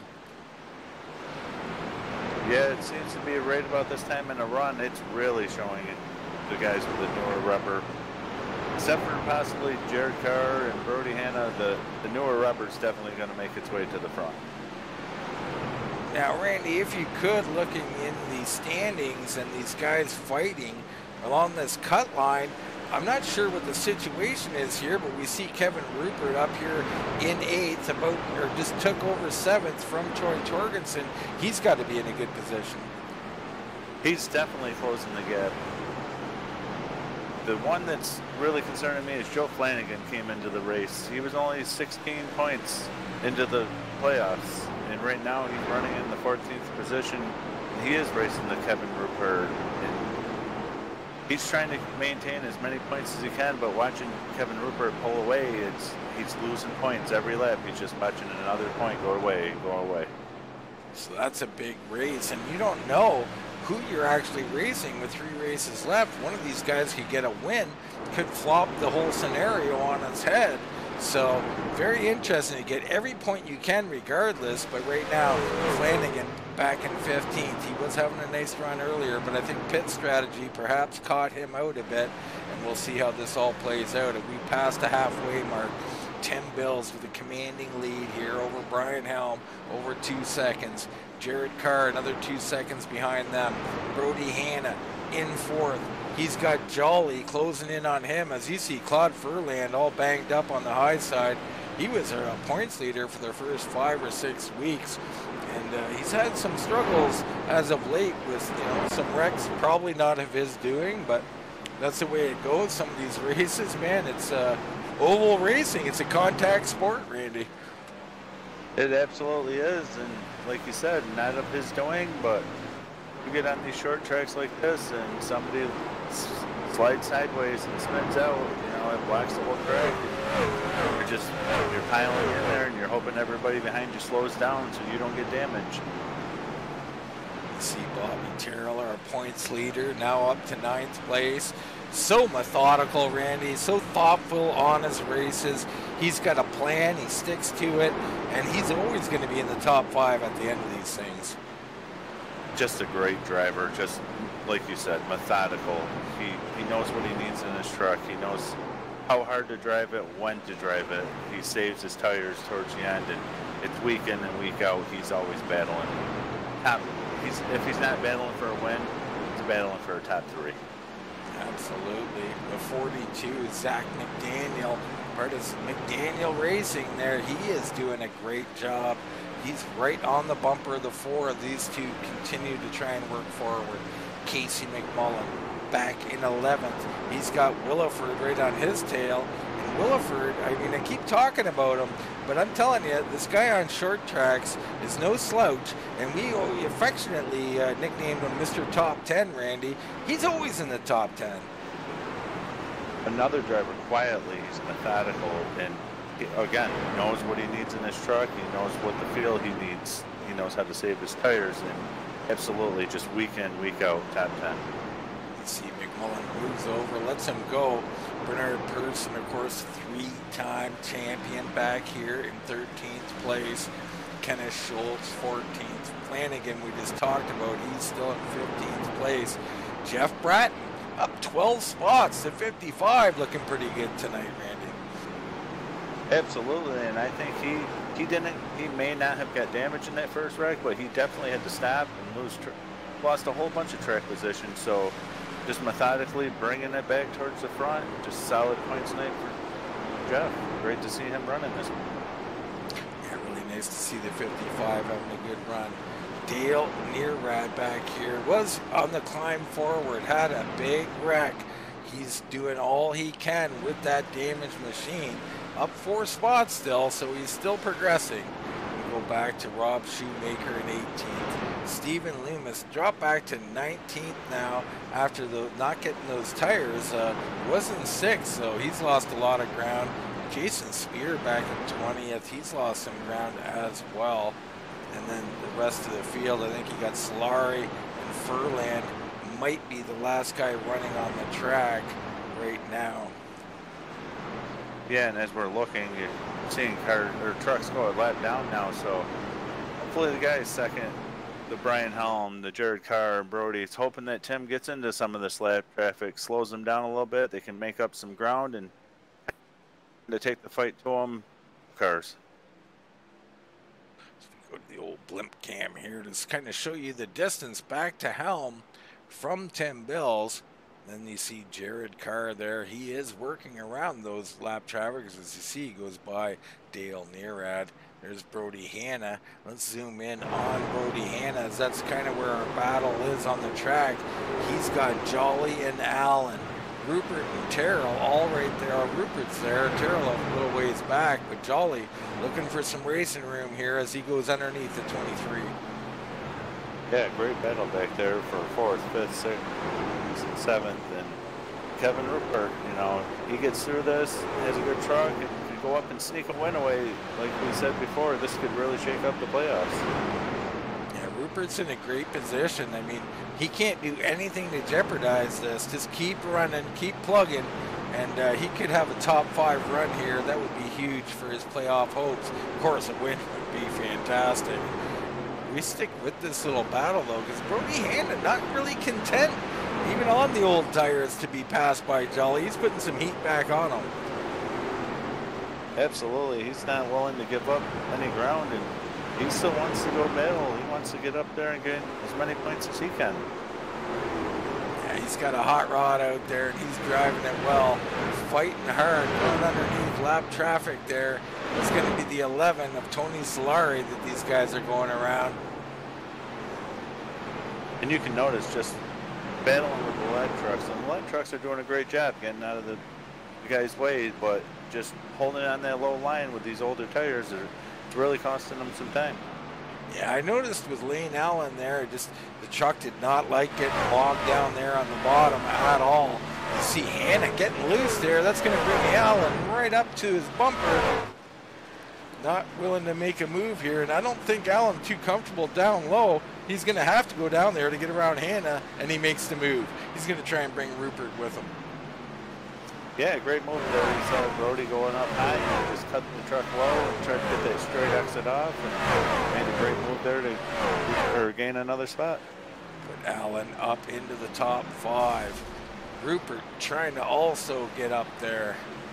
Yeah, it seems to be right about this time in the run. It's really showing it. The guys with the newer rubber, except for possibly Jared Carr and Brody Hanna, the, the newer rubber is definitely going to make its way to the front. Now, Randy, if you could, looking in the standings and these guys fighting along this cut line, I'm not sure what the situation is here, but we see Kevin Rupert up here in eighth, about or just took over seventh from Troy Torgenson. He's got to be in a good position. He's definitely closing the gap. The one that's really concerning me is Joe Flanagan came into the race. He was only sixteen points into the playoffs, and right now he's running in the fourteenth position. He is racing the Kevin Rupert, and he's trying to maintain as many points as he can, but watching Kevin Rupert pull away, it's he's losing points every lap. He's just watching another point go away, go away. So that's a big race, and you don't know who you're actually racing with three races left. One of these guys could get a win, could flop the whole scenario on its head. So very interesting to get every point you can regardless, but right now Flanagan back in fifteenth. He was having a nice run earlier, but I think pit strategy perhaps caught him out a bit, and we'll see how this all plays out. If we pass the halfway mark, Tim Bills with a commanding lead here over Brian Helm, over two seconds. Jared Carr, another two seconds behind them. Brody Hanna in fourth. He's got Jolly closing in on him. As you see, Claude Ferland all banged up on the high side. He was a points leader for the first five or six weeks. And uh, he's had some struggles as of late with, you know, some wrecks, probably not of his doing, but that's the way it goes. Some of these races, man, it's uh, oval racing. It's a contact sport, Randy. It absolutely is, and like you said, not of his doing, but you get on these short tracks like this and somebody s- slides sideways and spins out, you know, it blocks the whole track. You're just, you're piling in there and you're hoping everybody behind you slows down so you don't get damaged. You see Bobby Terrell, our points leader, now up to ninth place. So methodical, Randy, so thoughtful on his races. He's got a plan, he sticks to it, and he's always going to be in the top five at the end of these things. Just a great driver, just like you said, methodical. He, he knows what he needs in his truck. He knows how hard to drive it, when to drive it. He saves his tires towards the end, and it's week in and week out. He's always battling. Top, he's, if he's not battling for a win, he's battling for a top three. Absolutely. The forty-two, Zach McDaniel, part of McDaniel Racing there. He is doing a great job. He's right on the bumper of the four. These two continue to try and work forward. Casey McMullen back in eleventh. He's got Williford right on his tail. And Williford, I mean, I keep talking about him, but I'm telling you, this guy on short tracks is no slouch, and we affectionately uh, nicknamed him Mister Top ten, Randy. He's always in the top ten. Another driver, quietly, he's methodical, and he, again, knows what he needs in his truck. He knows what the field he needs. He knows how to save his tires, and absolutely just week in, week out, top ten. See, McMullen moves over, lets him go. Bernard Person, of course, three-time champion back here in thirteenth place. Kenneth Schultz, fourteenth. Flanagan, we just talked about, he's still in fifteenth place. Jeff Bratton, up twelve spots to fifty-five, looking pretty good tonight, Randy. Absolutely, and I think he he didn't he may not have got damaged in that first wreck, but he definitely had to stop and lose tr- lost a whole bunch of track position. So just methodically bringing it back towards the front, just solid points night for Jeff. Great to see him running this one. Yeah, really nice to see the fifty-five having a good run. Dale Nearrad back here was on the climb forward, had a big wreck. He's doing all he can with that damaged machine. Up four spots still, so he's still progressing. We go back to Rob Shoemaker in eighteenth. Stephen Loomis dropped back to nineteenth now after the not getting those tires. Uh, was in sixth, so he's lost a lot of ground. Jason Spear back in twentieth. He's lost some ground as well. And then the rest of the field, I think you got Solari and Ferland might be the last guy running on the track right now. Yeah, and as we're looking, you're seeing car or trucks go a lap down now. So hopefully the guys second, the Brian Helm, the Jared Carr, and Brody, it's hoping that Tim gets into some of this lap traffic, slows them down a little bit. They can make up some ground and to take the fight to them. Cars. Go to the old blimp cam here to kind of show you the distance back to Helm from Tim Bills. Then you see Jared Carr there. He is working around those lap traffic. As you see, he goes by Dale Nearrad. There's Brody Hanna. Let's zoom in on Brody Hanna, as that's kind of where our battle is on the track. He's got Jolly and Allen, Rupert and Terrell all right there. Oh, Rupert's there, Terrell a little ways back, but Jolly looking for some racing room here as he goes underneath the twenty-three. Yeah, great battle back there for fourth, fifth, sixth, and seventh. And Kevin Rupert, you know, he gets through this, has a good truck, and can go up and sneak a win away. Like we said before, this could really shake up the playoffs. Yeah, Rupert's in a great position. I mean, he can't do anything to jeopardize this. Just keep running, keep plugging, and uh, he could have a top five run here. That would be huge for his playoff hopes. Of course, a win would be fantastic. We stick with this little battle, though, because Brody Hanna not really content even on the old tires, to be passed by Jolly. He's putting some heat back on him. Absolutely. He's not willing to give up any ground, and he still wants to go battle. He wants to get up there and get as many points as he can. Yeah, he's got a hot rod out there, and he's driving it well. Fighting hard, going underneath lap traffic there. It's going to be the eleven of Tony Solari that these guys are going around. And you can notice just battling with the lap trucks. And the lap trucks are doing a great job getting out of the, the guy's way, but just holding on that low line with these older tires are it's really costing them some time. Yeah, I noticed with Lane Allen there, just the truck did not like getting bogged down there on the bottom at all. You see Hannah getting loose there. That's going to bring Allen right up to his bumper. Not willing to make a move here, and I don't think Allen's too comfortable down low. He's going to have to go down there to get around Hannah, and he makes the move. He's going to try and bring Rupert with him. Yeah, great move there. You saw Brody going up high and just cut the truck low and tried to get that straight exit off, and made a great move there to or gain another spot. Put Allen up into the top five. Rupert trying to also get up there.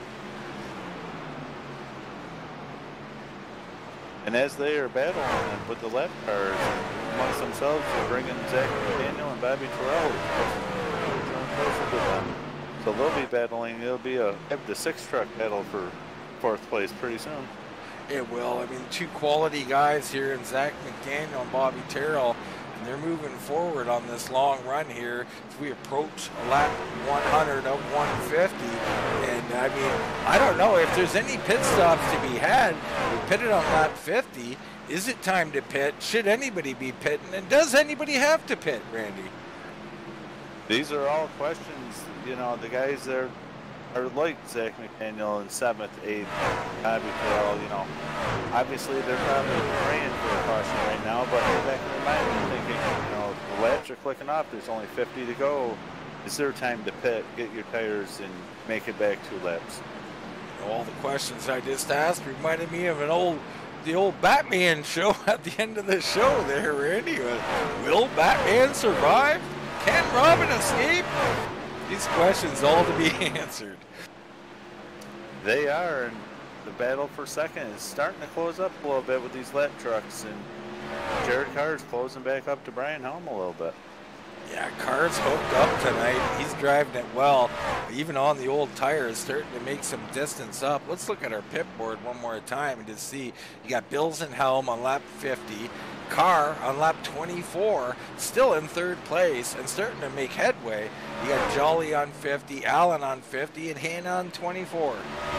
And as they are battling with the lap cars amongst themselves, they're bringing Zach Daniel and Bobby Terrell closer to them. So they'll be battling. It'll be a the six truck battle for fourth place pretty soon. It will. I mean, two quality guys here in Zach McDaniel and Bobby Terrell, and they're moving forward on this long run here as we approach lap one hundred of one fifty. And I mean, I don't know if there's any pit stops to be had. We pitted on lap fifty. Is it time to pit? Should anybody be pitting? And does anybody have to pit, Randy? These are all questions. You know, the guys there are like Zach McDaniel in seventh, eighth, Bobby Terrell, you know. Obviously, they're probably praying for a caution right now, but in the back of their mind, they're thinking, you know, the laps are clicking off. There's only fifty to go. It's their time to pit, get your tires, and make it back two laps. All the questions I just asked reminded me of an old, the old Batman show at the end of the show there, Randy. Will Batman survive? Can Robin escape? These questions all to be answered. They are, and the battle for second is starting to close up a little bit with these lap trucks, and Jared Carr is closing back up to Brian Helm a little bit. Yeah, Carr's hooked up tonight. He's driving it well. Even on the old tires, starting to make some distance up. Let's look at our pit board one more time and just see. You got Bills and Helm on lap fifty. Carr on lap twenty-four, still in third place and starting to make headway. You got Jolly on fifty, Allen on fifty, and Hannah on twenty-four.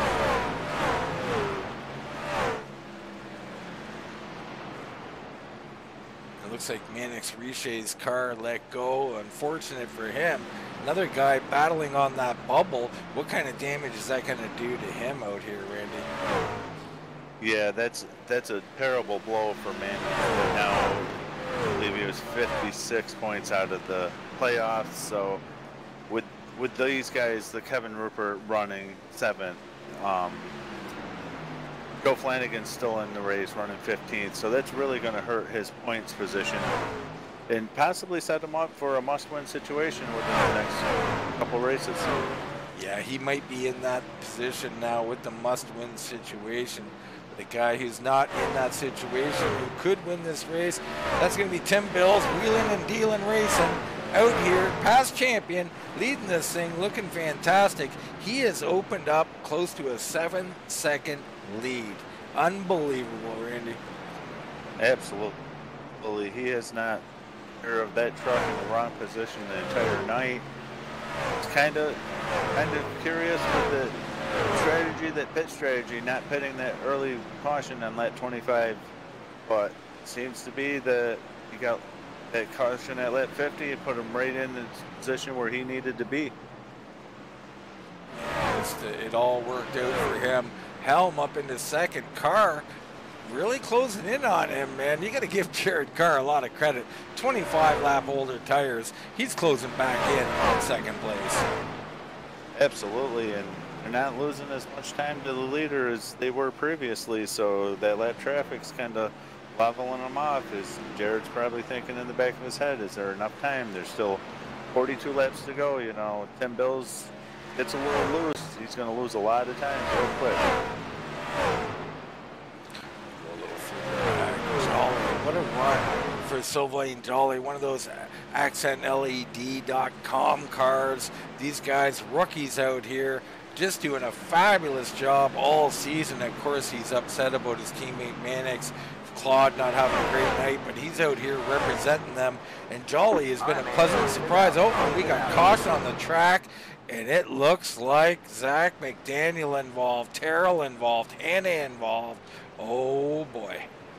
It looks like Mannix Richet's car let go. Unfortunate for him. Another guy battling on that bubble. What kind of damage is that going to do to him out here, Randy? Yeah, that's that's a terrible blow for Mannix. Now, I believe he was fifty-six points out of the playoffs. So, with with these guys, the Kevin Rupert running seventh, um, Joe Flanagan's still in the race running fifteenth. So that's really going to hurt his points position and possibly set him up for a must-win situation within the next couple races. Yeah, he might be in that position now with the must-win situation. The guy who's not in that situation, who could win this race, that's going to be Tim Bills, wheeling and dealing racing out here, past champion, leading this thing, looking fantastic. He has opened up close to a seven-second lead. Unbelievable, Randy. Absolutely. He has not heard of that truck in the wrong position the entire night. It's kind of kind of curious with the strategy, that pit strategy, not pitting that early caution on lap twenty-five, but it seems to be that he got that caution at lap fifty and put him right in the position where he needed to be. Just, uh, it all worked out for him. Helm up into second. Carr really closing in on him, man. You got to give Jared Carr a lot of credit. twenty-five lap older tires. He's closing back in on second place. Absolutely, and they're not losing as much time to the leader as they were previously, so that lap traffic's kind of leveling them off. Is Jared's probably thinking in the back of his head, is there enough time? There's still forty-two laps to go. You know, Tim Bills gets a little loose. He's going to lose a lot of time real quick. Go a little further back. Jolly, what a run for Sylvain Jolly. One of those accent L E D dot com cars. These guys, rookies out here, just doing a fabulous job all season. Of course, he's upset about his teammate Mannix, Claude not having a great night, but he's out here representing them. And Jolly has been a pleasant surprise. Oh, and we got caution on the track, and it looks like Zach McDaniel involved, Terrell involved, Hannah involved. Oh boy.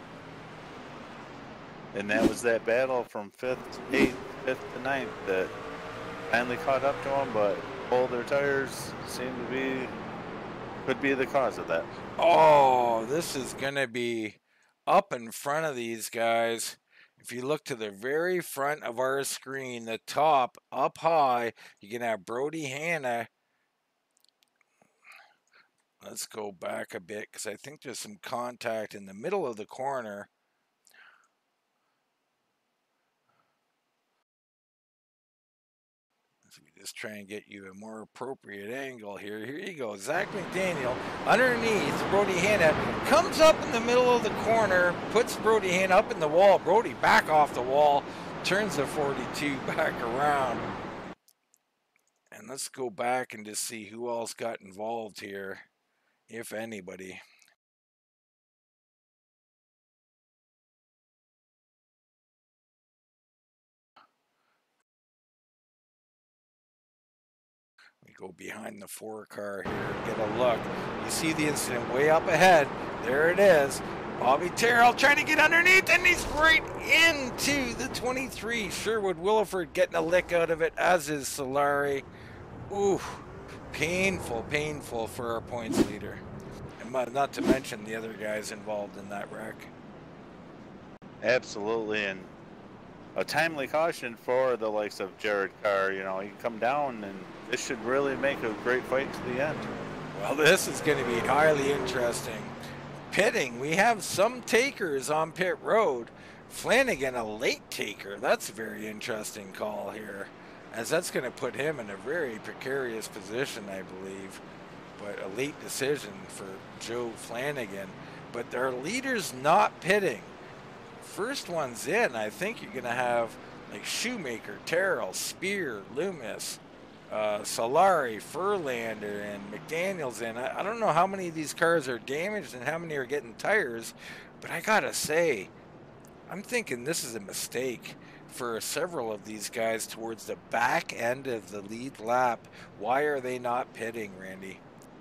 And that was that battle from fifth to eighth, fifth to ninth that finally caught up to them, but pulled their tires seem to be, could be the cause of that. Oh, this is going to be up in front of these guys. If you look to the very front of our screen, the top, up high, you can have Brody Hanna. Let's go back a bit because I think there's some contact in the middle of the corner. Just try and get you a more appropriate angle here. Here you go. Zach McDaniel underneath Brody Hanna comes up in the middle of the corner, puts Brody Hanna up in the wall. Brody back off the wall, turns the forty-two back around. And let's go back and just see who else got involved here, if anybody. We go behind the four car here and get a look. You see the incident way up ahead. There it is. Bobby Terrell trying to get underneath, and he's right into the twenty-three. Sherwood Williford getting a lick out of it, as is Solari. Ooh, painful, painful for our points leader. And not to mention the other guys involved in that wreck. Absolutely, and a timely caution for the likes of Jared Carr. You know, he can come down, and this should really make a great fight to the end. Well, this is going to be highly interesting. Pitting, we have some takers on pit road. Flanagan, a late taker. That's a very interesting call here, as that's going to put him in a very precarious position, I believe. But a late decision for Joe Flanagan. But their leader's not pitting. First one's in, I think you're going to have like Shoemaker, Terrell, Spear, Loomis, uh, Solari, Ferlander, and McDaniel's in. I, I don't know how many of these cars are damaged and how many are getting tires, but I got to say, I'm thinking this is a mistake for several of these guys towards the back end of the lead lap. Why are they not pitting, Randy?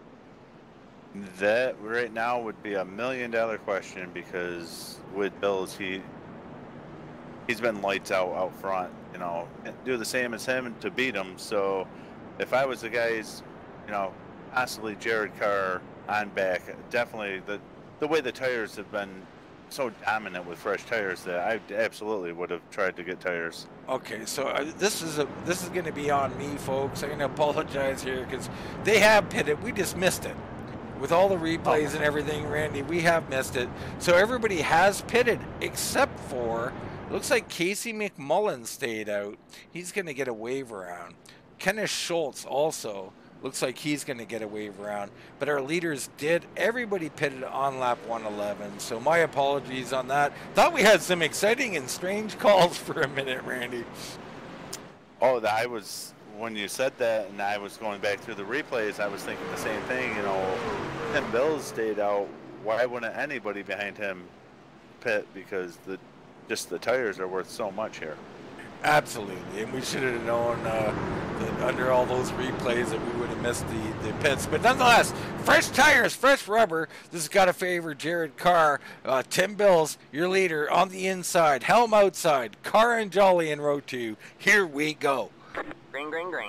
That right now would be a million dollar question, because with Bills, he he's been lights out out front. You know, do the same as him to beat him. So if I was the guys, you know, possibly Jared Carr on back, definitely the the way the tires have been so dominant with fresh tires, that I absolutely would have tried to get tires. Okay, so uh, this is a this is going to be on me, folks. I'm going to apologize here because they have pitted. We just missed it. With all the replays and everything, Randy, we have missed it. So everybody has pitted except for, looks like Casey McMullen stayed out. He's going to get a wave around. Kenneth Schultz also looks like he's going to get a wave around. But our leaders did. Everybody pitted on lap one eleven. So my apologies on that. Thought we had some exciting and strange calls for a minute, Randy. Oh, I was... When you said that, and I was going back through the replays, I was thinking the same thing. You know, Tim Bills stayed out. Why wouldn't anybody behind him pit? Because the just the tires are worth so much here. Absolutely, and we should have known uh, that under all those replays that we would have missed the, the pits. But nonetheless, fresh tires, fresh rubber. This has got to favor Jared Carr. Uh, Tim Bills, your leader, on the inside. Helm outside. Carr and Jolly in row two. Here we go. Green, green, green.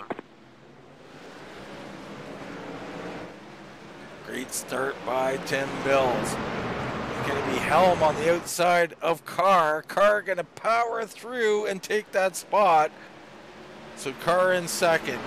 Great start by Tim Bills. Going to be Helm on the outside of Carr. Carr going to power through and take that spot. So Carr in second.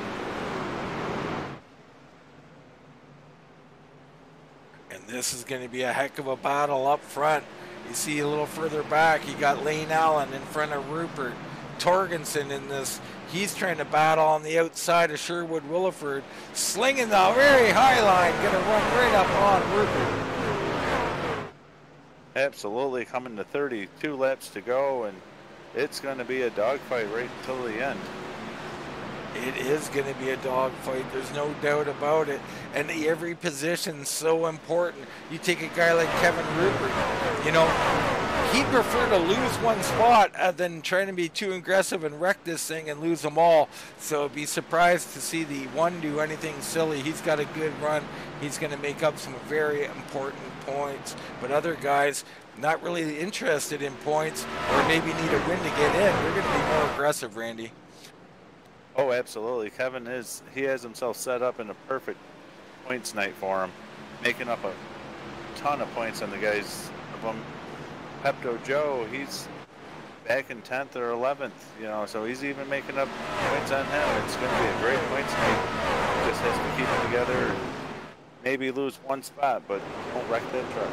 And this is going to be a heck of a battle up front. You see a little further back, you got Lane Allen in front of Rupert. Torgensen in this. He's trying to battle on the outside of Sherwood Williford, slinging the very high line, going to run right up on Rupert. Absolutely, coming to thirty-two laps to go, and it's going to be a dogfight right until the end. It is going to be a dogfight. There's no doubt about it. And every position's so important. You take a guy like Kevin Rupert, you know, he'd prefer to lose one spot uh, than trying to be too aggressive and wreck this thing and lose them all. So be surprised to see the one do anything silly. He's got a good run. He's going to make up some very important points. But other guys not really interested in points or maybe need a win to get in. They're going to be more aggressive, Randy. Oh, absolutely. Kevin is, he has himself set up in a perfect points night for him, making up a ton of points on the guys of them. Pepto Joe, he's back in tenth or eleventh, you know, so he's even making up points on him. It's going to be a great points night. Just has to keep it together, maybe lose one spot, but don't wreck that truck.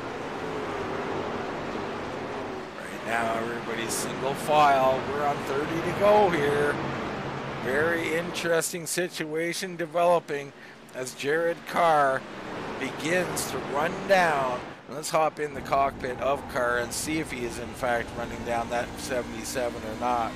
Right now, everybody's single file. We're on thirty to go here. Very interesting situation developing as Jared Carr begins to run down. Let's hop in the cockpit of Carr and see if he is in fact running down that seventy-seven or not.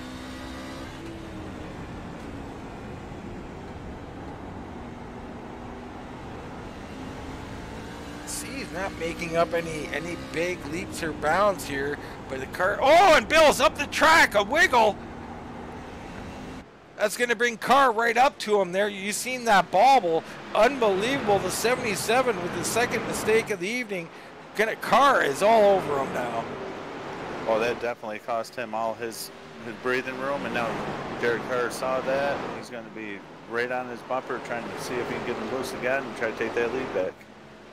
See, he's not making up any any big leaps or bounds here, but the car. Oh, and Bill's up the track, a wiggle. That's going to bring Carr right up to him there. You've seen that bobble. Unbelievable. The seventy-seven with the second mistake of the evening. Gonna, Carr is all over him now. Oh, that definitely cost him all his, his breathing room, and now Jared Carr saw that. He's going to be right on his bumper trying to see if he can get him loose again and try to take that lead back.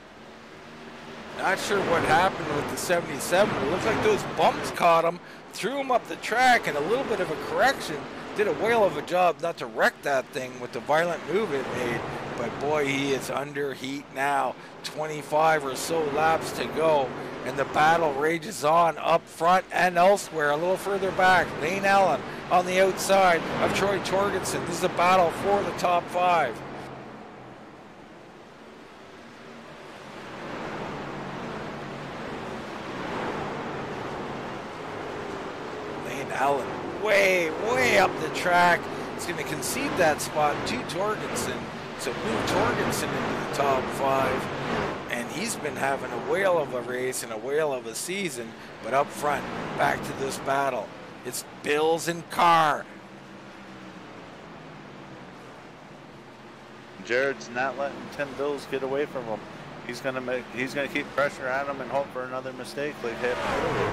Not sure what happened with the seventy-seven. It looks like those bumps caught him, threw him up the track, and a little bit of a correction. Did a whale of a job not to wreck that thing with the violent move it made, but boy, he is under heat now. twenty-five or so laps to go, and the battle rages on up front and elsewhere. A little further back, Lane Allen on the outside of Troy Torgensen. This is a battle for the top five. Lane Allen way, way up the track. He's going to concede that spot to Torgensen. So move Torgensen into the top five. And he's been having a whale of a race and a whale of a season. But up front, back to this battle. It's Bills and Carr. Jared's not letting Tim Bills get away from him. He's going to make. He's going to keep pressure on him and hope for another mistake like happened earlier.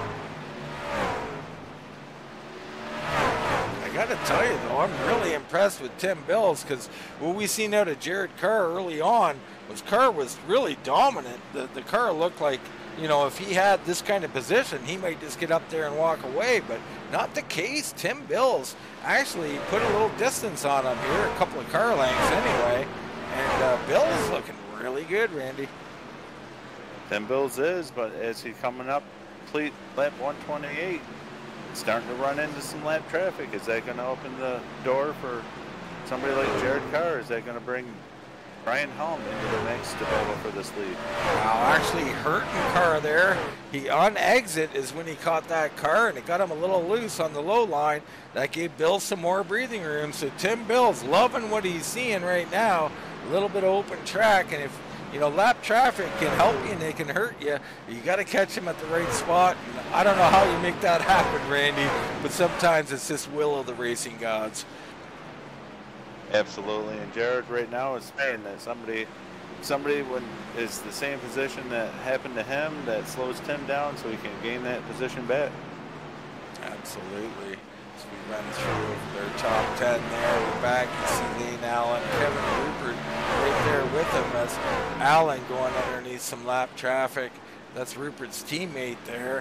I got to tell you, though, I'm really impressed with Tim Bills, because what we seen out of Jared Carr early on was Carr was really dominant. The, the Carr looked like, you know, if he had this kind of position, he might just get up there and walk away, but not the case. Tim Bills actually put a little distance on him here, a couple of car lengths anyway, and uh, Bills looking really good, Randy. Tim Bills is, but as he's coming up, complete lap one twenty-eight, starting to run into some lap traffic. Is that going to open the door for somebody like Jared Carr? Is that going to bring Brian Helm into the mix to battle for this lead? Wow, actually hurting Carr there. He on exit is when he caught that car, and it got him a little loose on the low line. That gave Bill some more breathing room. So Tim Bill's loving what he's seeing right now. A little bit of open track, and if you know, lap traffic can help you and they can hurt you. You got to catch him at the right spot. And I don't know how you make that happen, Randy, but sometimes it's just will of the racing gods. Absolutely, and Jared right now is saying that somebody, somebody when is the same position that happened to him that slows Tim down, so he can gain that position back. Absolutely. So we run through their top ten there. We're back. You see Lane Allen, Kevin Rupert right there with him as Allen going underneath some lap traffic. That's Rupert's teammate there.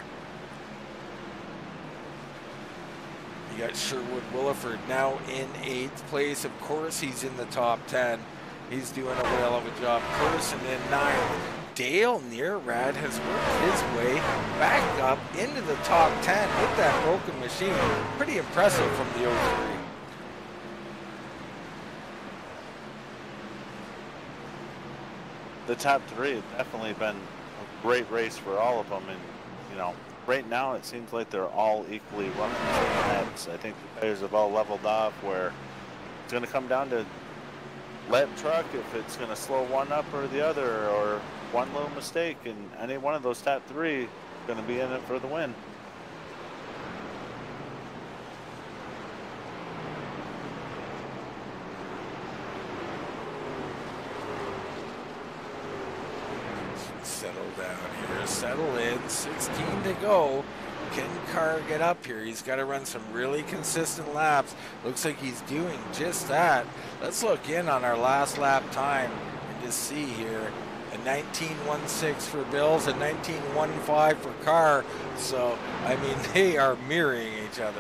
You got Sherwood Williford now in eighth place. Of course, he's in the top ten. He's doing a whale of a job. Person in ninth. Dale Nearrad has worked his way back up into the top ten with that broken machine. Pretty impressive from the oh three. The top three have definitely been a great race for all of them, and you know, right now it seems like they're all equally running the same laps. I think the players have all leveled off, where it's going to come down to lap truck if it's going to slow one up or the other, or one little mistake, and any one of those top three is going to be in it for the win. Settle down here, settle in, sixteen to go. Can Carr get up here? He's got to run some really consistent laps. Looks like he's doing just that. Let's look in on our last lap time and just see here. A nineteen one six for Bills, a nineteen one five for Carr. So, I mean, they are mirroring each other.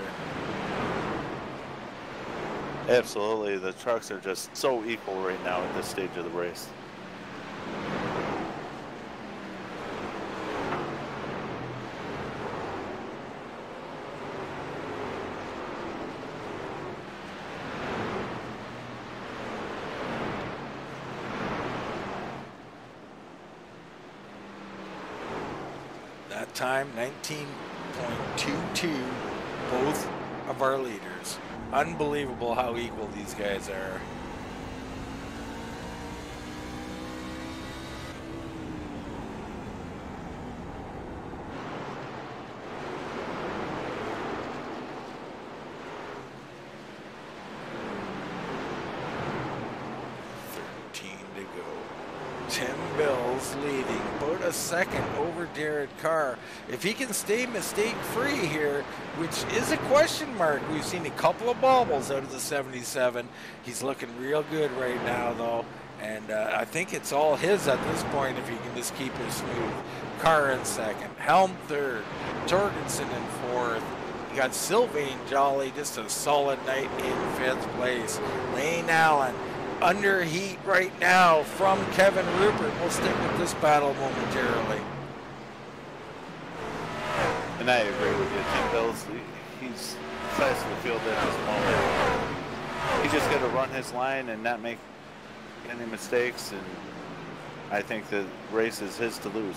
Absolutely. The trucks are just so equal right now at this stage of the race. Time nineteen point two two, both of our leaders. Unbelievable how equal these guys are. thirteen to go. Tim Bills leading about a second over Jared Carr. If he can stay mistake-free here, which is a question mark. We've seen a couple of bobbles out of the seventy-seven. He's looking real good right now, though. And uh, I think it's all his at this point if he can just keep it smooth. Carr in second. Helm third. Torgensen in fourth. You got Sylvain Jolly, just a solid night in fifth place. Lane Allen under heat right now from Kevin Rupert. We'll stick with this battle momentarily. And I agree with you. Tim Bills, he's class of the field at this moment. He just got to run his line and not make any mistakes, and I think the race is his to lose.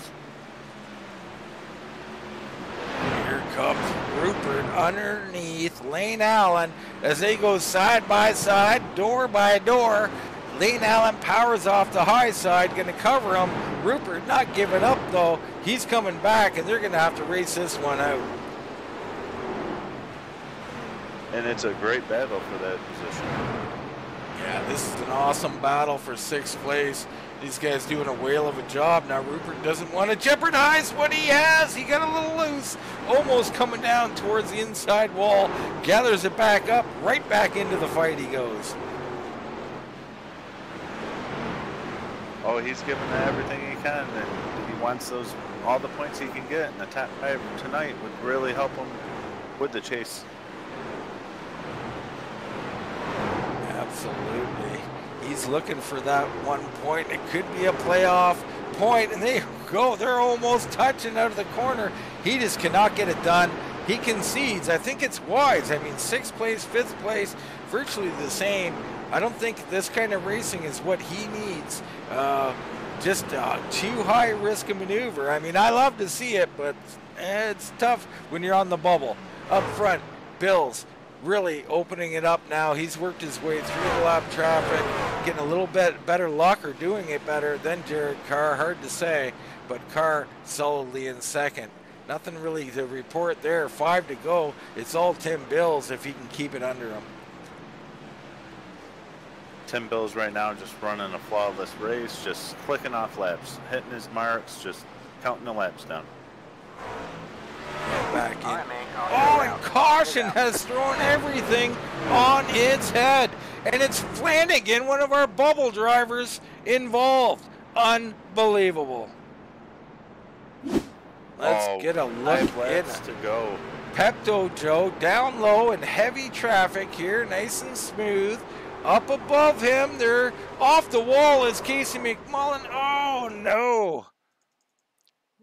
Here comes Rupert underneath Lane Allen as they go side by side, door by door. Lane Allen powers off the high side, going to cover him. Rupert not giving up, though. He's coming back, and they're going to have to race this one out. And it's a great battle for that position. Yeah, this is an awesome battle for sixth place. These guys doing a whale of a job. Now Rupert doesn't want to jeopardize what he has. He got a little loose, almost coming down towards the inside wall. Gathers it back up, right back into the fight he goes. Oh, he's giving it everything he can, and he wants those all the points he can get. And the top five tonight would really help him with the chase. Absolutely. He's looking for that one point. It could be a playoff point, and they go. They're almost touching out of the corner. He just cannot get it done. He concedes. I think it's wise. I mean, sixth place, fifth place, virtually the same. I don't think this kind of racing is what he needs. Uh, just uh, too high risk of maneuver. I mean, I love to see it, but eh, it's tough when you're on the bubble. Up front, Bills really opening it up now. He's worked his way through the lap traffic, getting a little bit better luck or doing it better than Jared Carr. Hard to say, but Carr solidly in second. Nothing really to report there. Five to go. It's all Tim Bills if he can keep it under him. Tim Bills right now just running a flawless race, just clicking off laps, hitting his marks, just counting the laps down. Back in. Oh, and caution has thrown everything on its head. And it's Flanagan, one of our bubble drivers, involved. Unbelievable. Let's oh, get a look in. to go. Pepto Joe down low in heavy traffic here, nice and smooth. Up above him, they're off the wall is Casey McMullen. Oh, no.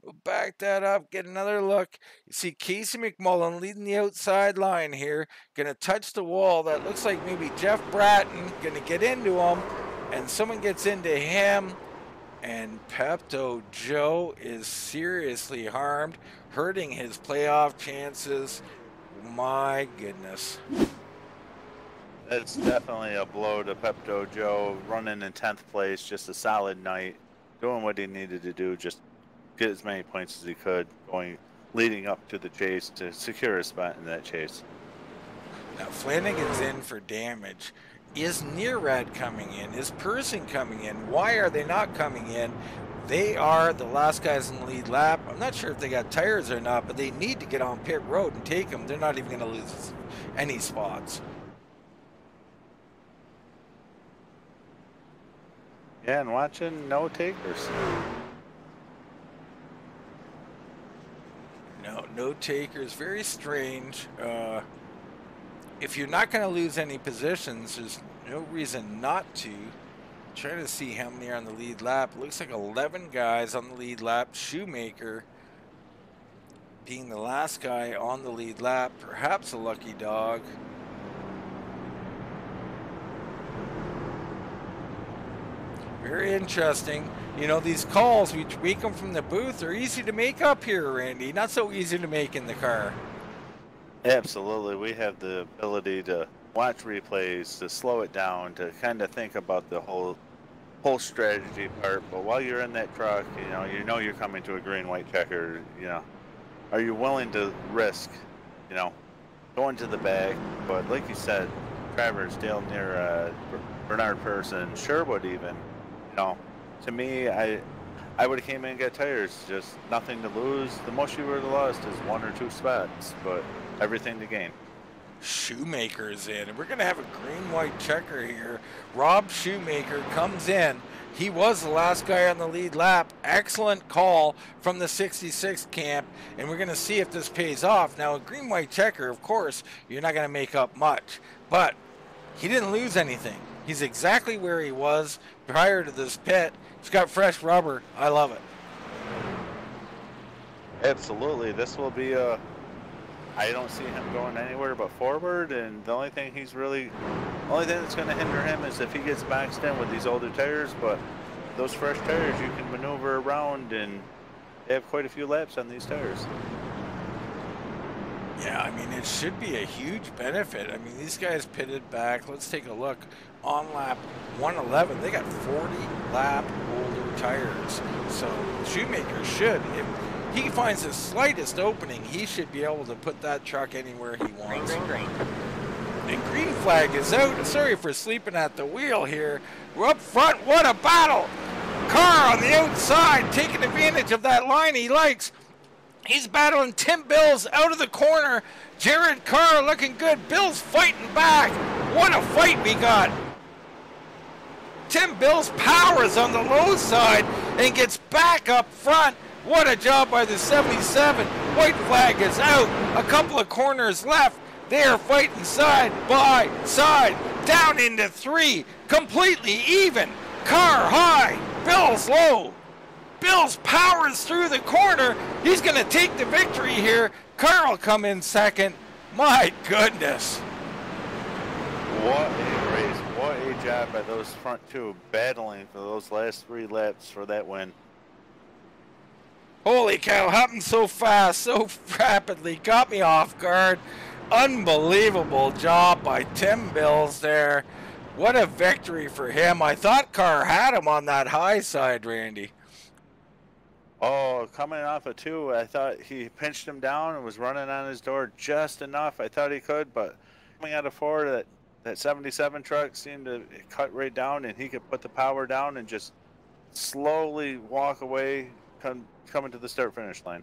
We'll back that up, get another look. You see Casey McMullen leading the outside line here. Going to touch the wall. That looks like maybe Jeff Bratton going to get into him. And someone gets into him. And Pepto Joe is seriously harmed, hurting his playoff chances. My goodness. It's definitely a blow to Pepto Joe, running in tenth place, just a solid night, doing what he needed to do, just get as many points as he could, going leading up to the chase to secure a spot in that chase. Now Flanagan's in for damage. Is Nearad coming in? Is Person coming in? Why are they not coming in? They are the last guys in the lead lap. I'm not sure if they got tires or not, but they need to get on pit road and take them. They're not even going to lose any spots. Yeah, and watching no takers. No, no takers. Very strange. Uh, if you're not going to lose any positions, there's no reason not to. Trying to see how many are on the lead lap. Looks like eleven guys on the lead lap. Shoemaker being the last guy on the lead lap. Perhaps a lucky dog. Very interesting. You know, these calls, we make them from the booth, are easy to make up here, Randy. Not so easy to make in the car. Absolutely. We have the ability to watch replays, to slow it down, to kind of think about the whole whole strategy part. But while you're in that truck, you know, you know you're coming to a green white checker, you know. Are you willing to risk, you know, going to the back? But like you said, Travers, Dale near uh, Bernard Person, Sherwood even, you know, to me, I I would have came in and got tires, just nothing to lose. The most you would have lost is one or two spots, but everything to gain. Shoemaker's in, and we're going to have a green-white checker here. Rob Shoemaker comes in. He was the last guy on the lead lap. Excellent call from the sixty-six camp, and we're going to see if this pays off. Now, a green-white checker, of course, you're not going to make up much, but he didn't lose anything. He's exactly where he was prior to this pit. He's got fresh rubber. I love it. Absolutely. This will be a... I don't see him going anywhere but forward, and the only thing he's really... The only thing that's going to hinder him is if he gets boxed in with these older tires, but those fresh tires you can maneuver around, and they have quite a few laps on these tires. Yeah, I mean, it should be a huge benefit. I mean, these guys pitted back. Let's take a look. On lap one eleven, they got forty lap older tires. So Shoemaker should, if he finds the slightest opening, he should be able to put that truck anywhere he wants. Green, green, green. And green flag is out. Sorry for sleeping at the wheel here. We're up front. What a battle. Carr on the outside, taking advantage of that line he likes. He's battling Tim Bills out of the corner. Jared Carr looking good. Bills fighting back. What a fight we got. Tim Bills powers on the low side and gets back up front. What a job by the seventy-seven. White flag is out. A couple of corners left. They are fighting side by side. Down into three. Completely even. Carr high. Bills low. Bills powers through the corner. He's going to take the victory here. Carr will come in second. My goodness. What a race. What a job by those front two, battling for those last three laps for that win. Holy cow, happened so fast, so rapidly. Got me off guard. Unbelievable job by Tim Bills there. What a victory for him. I thought Carr had him on that high side, Randy. Oh, coming off of two, I thought he pinched him down and was running on his door just enough. I thought he could, but coming out of four, that, that seventy-seven truck seemed to cut right down, and he could put the power down and just slowly walk away, come, coming to the start-finish line.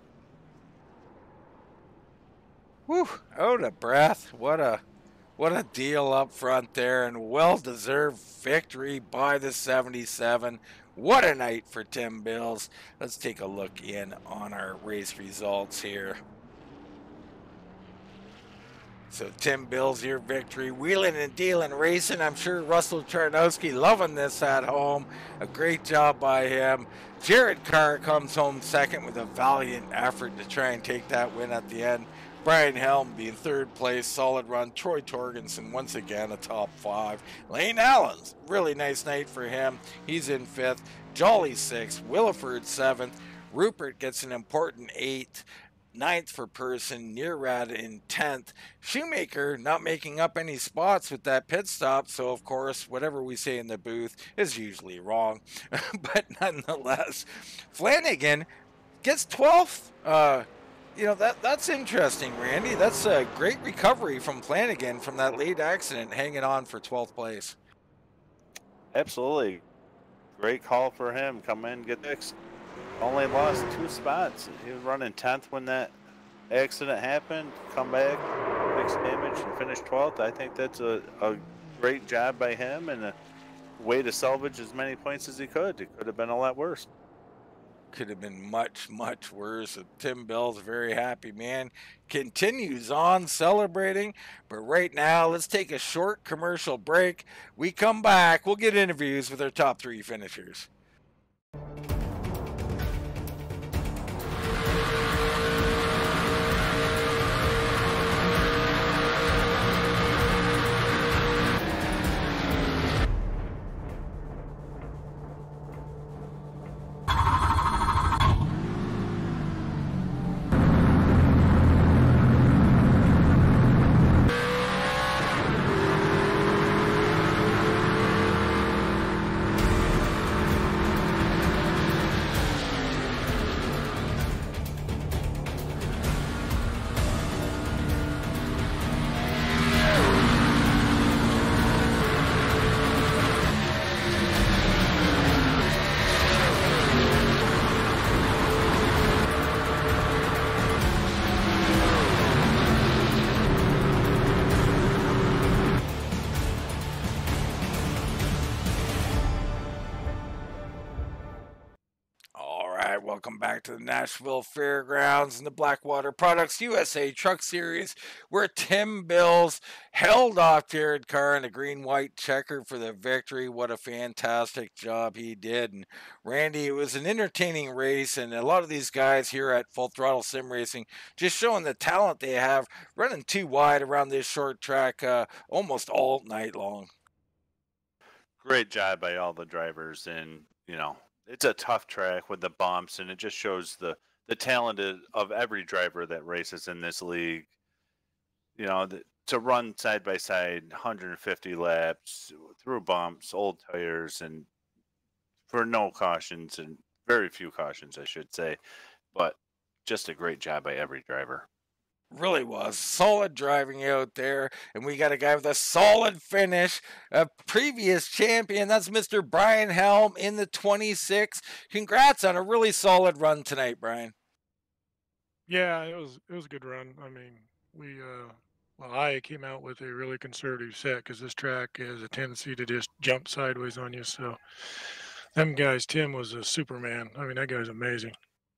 Whew, out of breath. What a what a deal up front there, and well-deserved victory by the seventy-seven. What a night for Tim Bills. Let's take a look in on our race results here. So Tim Bills, your victory. Wheeling and dealing racing. I'm sure Russell Charnowski loving this at home. A great job by him. Jared Carr comes home second with a valiant effort to try and take that win at the end. Brian Helm being third place, solid run. Troy Torgensen once again a top five. Lane Allen's really nice night for him. He's in fifth. Jolly sixth. Williford seventh. Rupert gets an important eighth. Ninth for Person, Nearad in tenth. Shoemaker not making up any spots with that pit stop, so of course, whatever we say in the booth is usually wrong. But nonetheless, Flanagan gets twelfth. Uh, you know, that that's interesting, Randy. That's a great recovery from Flanagan from that late accident, hanging on for twelfth place. Absolutely. Great call for him. Come in, get fixed. Only lost two spots. He was running tenth when that accident happened. Come back, fix damage, and finish twelfth. I think that's a, a great job by him and a way to salvage as many points as he could. It could have been a lot worse. Could have been much, much worse. Tim Bell's a very happy man. Continues on celebrating. But right now, let's take a short commercial break. We come back. We'll get interviews with our top three finishers. Welcome back to the Nashville Fairgrounds and the Blackwater Products U S A Truck Series, where Tim Bills held off Jared Carr in a green-white checker for the victory. What a fantastic job he did. And Randy, it was an entertaining race, and a lot of these guys here at Full Throttle Sim Racing just showing the talent they have, running too wide around this short track uh, almost all night long. Great job by all the drivers, and, you know, it's a tough track with the bumps, and it just shows the, the talent of every driver that races in this league. You know, the, to run side by side, one hundred fifty laps through bumps, old tires, and for no cautions, and very few cautions, I should say. But just a great job by every driver. Really was solid driving out there, and we got a guy with a solid finish, a previous champion. That's Mister Brian Helm in the twenty-six. Congrats on a really solid run tonight, Brian. Yeah, it was it was a good run. I mean, we uh, well, I came out with a really conservative set because this track has a tendency to just jump sideways on you. So, them guys, Tim was a Superman. I mean, that guy's amazing.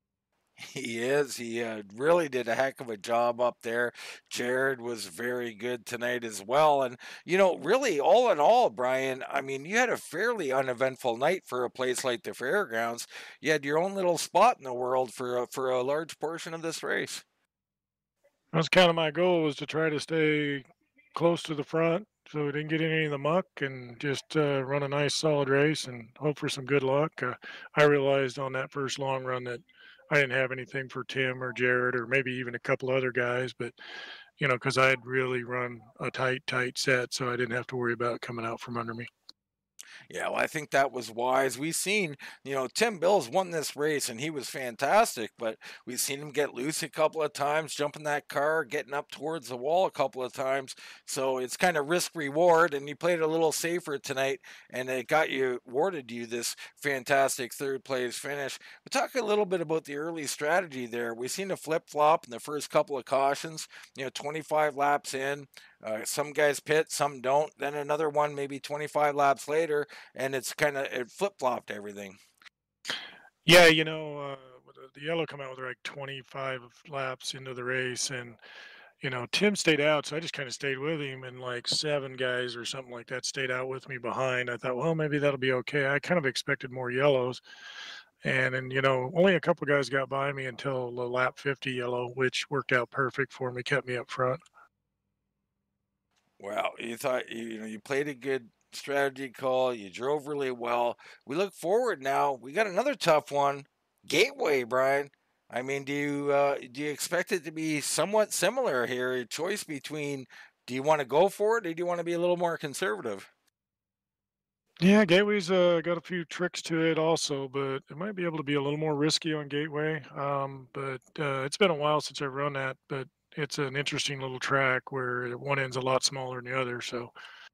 He is. He uh, really did a heck of a job up there. Jared was very good tonight as well. And, you know, really, all in all, Brian, I mean, you had a fairly uneventful night for a place like the Fairgrounds. You had your own little spot in the world for a, for a large portion of this race. That was kind of my goal, was to try to stay close to the front so we didn't get any of the muck and just uh, run a nice solid race and hope for some good luck. Uh, I realized on that first long run that I didn't have anything for Tim or Jared or maybe even a couple other guys, but, you know, because I had really run a tight, tight set, so I didn't have to worry about coming out from under me. Yeah, well, I think that was wise. We've seen, you know, Tim Bills won this race, and he was fantastic, but we've seen him get loose a couple of times, jumping that car, getting up towards the wall a couple of times. So it's kind of risk-reward, and you played a little safer tonight, and it got you, awarded you this fantastic third-place finish. We'll talk a little bit about the early strategy there. We've seen a flip-flop in the first couple of cautions, you know, twenty-five laps in. Uh, some guys pit, some don't. Then another one, maybe twenty-five laps later, and it's kind of it flip-flopped everything. Yeah, you know, uh, the yellow come out with like twenty-five laps into the race, and you know, Tim stayed out, so I just kind of stayed with him, and like seven guys or something like that stayed out with me behind. I thought, well, maybe that'll be okay. I kind of expected more yellows, and and you know, only a couple guys got by me until the lap fifty yellow, which worked out perfect for me, kept me up front. Well, you thought you, you know you played a good strategy call. You drove really well. We look forward now. We got another tough one, Gateway, Brian. I mean, do you uh, do you expect it to be somewhat similar here? A choice between do you want to go for it or do you want to be a little more conservative? Yeah, Gateway's uh, got a few tricks to it also, but it might be able to be a little more risky on Gateway. Um, but uh, it's been a while since I've run that, but it's an interesting little track where one end's a lot smaller than the other. So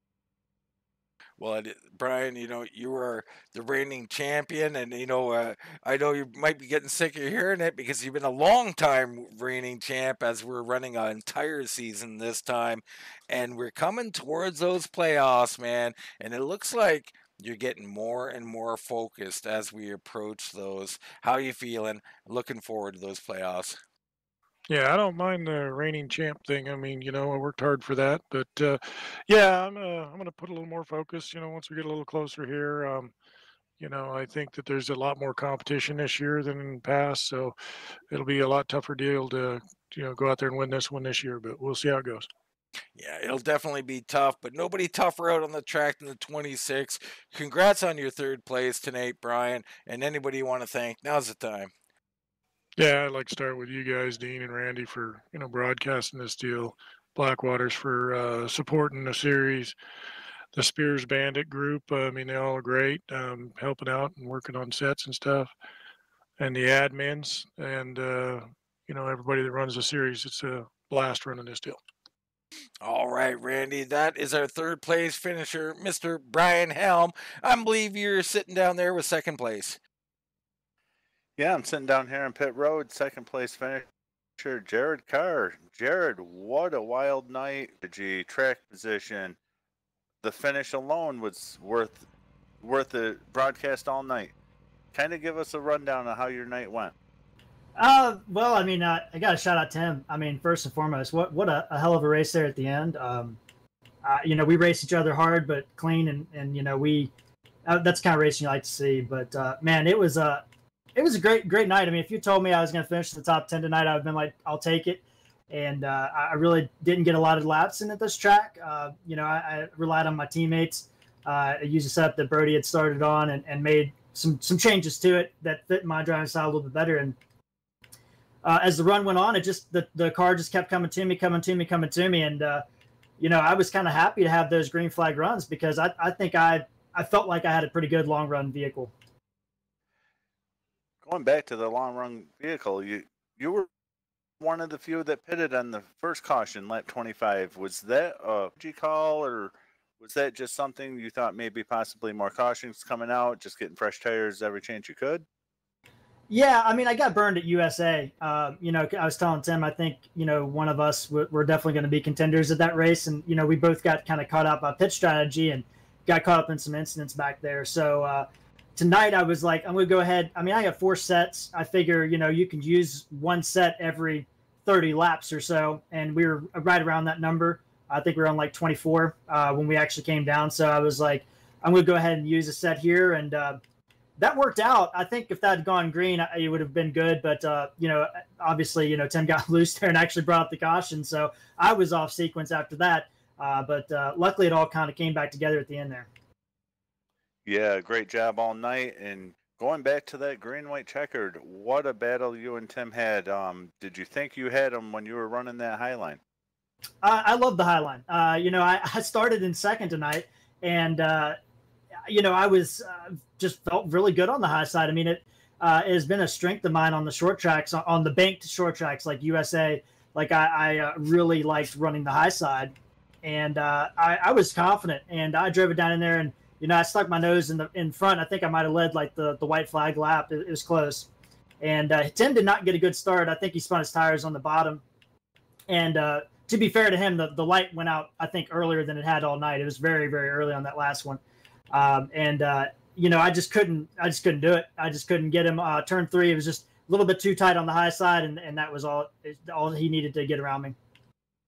Well, it, Brian, you know, you are the reigning champion, and you know, uh, I know you might be getting sick of hearing it because you've been a long time reigning champ. As we're running an entire season this time, and we're coming towards those playoffs, man. And it looks like you're getting more and more focused as we approach those. How you feeling? Looking forward to those playoffs. yeah, I don't mind the reigning champ thing. I mean, you know, I worked hard for that, but uh, yeah, I'm uh, I'm gonna put a little more focus. You know, once we get a little closer here. Um, you know, I think that there's a lot more competition this year than in the past, so it'll be a lot tougher deal to, you know, go out there and win this one this year. But we'll see how it goes. Yeah, it'll definitely be tough, but nobody tougher out on the track than the twenty-six. Congrats on your third place tonight, Brian. And anybody you want to thank, now's the time. Yeah, I'd like to start with you guys, Dean and Randy, for you know broadcasting this deal. Blackwaters for uh, supporting the series. The Spears Bandit group, uh, I mean, they all are great, um, helping out and working on sets and stuff. And the admins and uh, you know everybody that runs the series. It's a blast running this deal. All right, Randy, that is our third place finisher, Mister Brian Helm. I believe you're sitting down there with second place. Yeah, I'm sitting down here in pit road, second place finisher, Jared Carr. Jared, what a wild night. G track position. The finish alone was worth worth the broadcast all night. Kind of give us a rundown of how your night went. Uh, well, I mean, uh, I got to shout out to him. I mean, first and foremost, what what a, a hell of a race there at the end. Um, uh, you know, we race each other hard but clean, and and you know we uh, that's the kind of racing you like to see. But uh, man, it was a it was a great great night. I mean, if you told me I was going to finish the top ten tonight, I would have been like, I'll take it. And uh, I really didn't get a lot of laps in at this track. Uh, you know, I, I relied on my teammates. Uh, I used a setup that Brody had started on and, and made some some changes to it that fit my driving style a little bit better. And uh, as the run went on, it just the, the car just kept coming to me, coming to me, coming to me. And, uh, you know, I was kind of happy to have those green flag runs because I, I think I, I felt like I had a pretty good long run vehicle. Going back to the long run vehicle, you you were one of the few that pitted on the first caution, lap twenty-five. Was that a G call, or was that just something you thought maybe possibly more cautions coming out, just getting fresh tires every chance you could? Yeah, I mean, I got burned at U S A. Uh, you know, I was telling Tim, I think, you know, one of us, we're, we're definitely going to be contenders at that race. And, you know, we both got kind of caught up on pitch strategy and got caught up in some incidents back there. So uh, tonight I was like, I'm going to go ahead. I mean, I got four sets. I figure, you know, you can use one set every thirty laps or so. And we were right around that number. I think we were on like twenty-four uh, when we actually came down. So I was like, I'm going to go ahead and use a set here. And, uh, that worked out. I think if that had gone green, it would have been good. But, uh, you know, obviously, you know, Tim got loose there and actually brought up the caution. So I was off sequence after that. Uh, but uh, luckily, it all kind of came back together at the end there. Yeah, great job all night. And going back to that green-white checkered, what a battle you and Tim had. Um, did you think you had him when you were running that high line? Uh, I love the high line. Uh, you know, I, I started in second tonight. And, uh, you know, I was uh, just felt really good on the high side. I mean, it, uh, it has been a strength of mine on the short tracks, on the banked short tracks like U S A. Like I, I uh, really liked running the high side, and uh, I, I was confident. And I drove it down in there, and you know, I stuck my nose in the in front. I think I might have led like the the white flag lap. It, it was close, and uh, Tim did not get a good start. I think he spun his tires on the bottom, and uh, to be fair to him, the the light went out I think earlier than it had all night. It was very very early on that last one. Um, and, uh, you know, I just couldn't, I just couldn't do it. I just couldn't get him, uh, turn three. It was just a little bit too tight on the high side. And, and that was all, all he needed to get around me.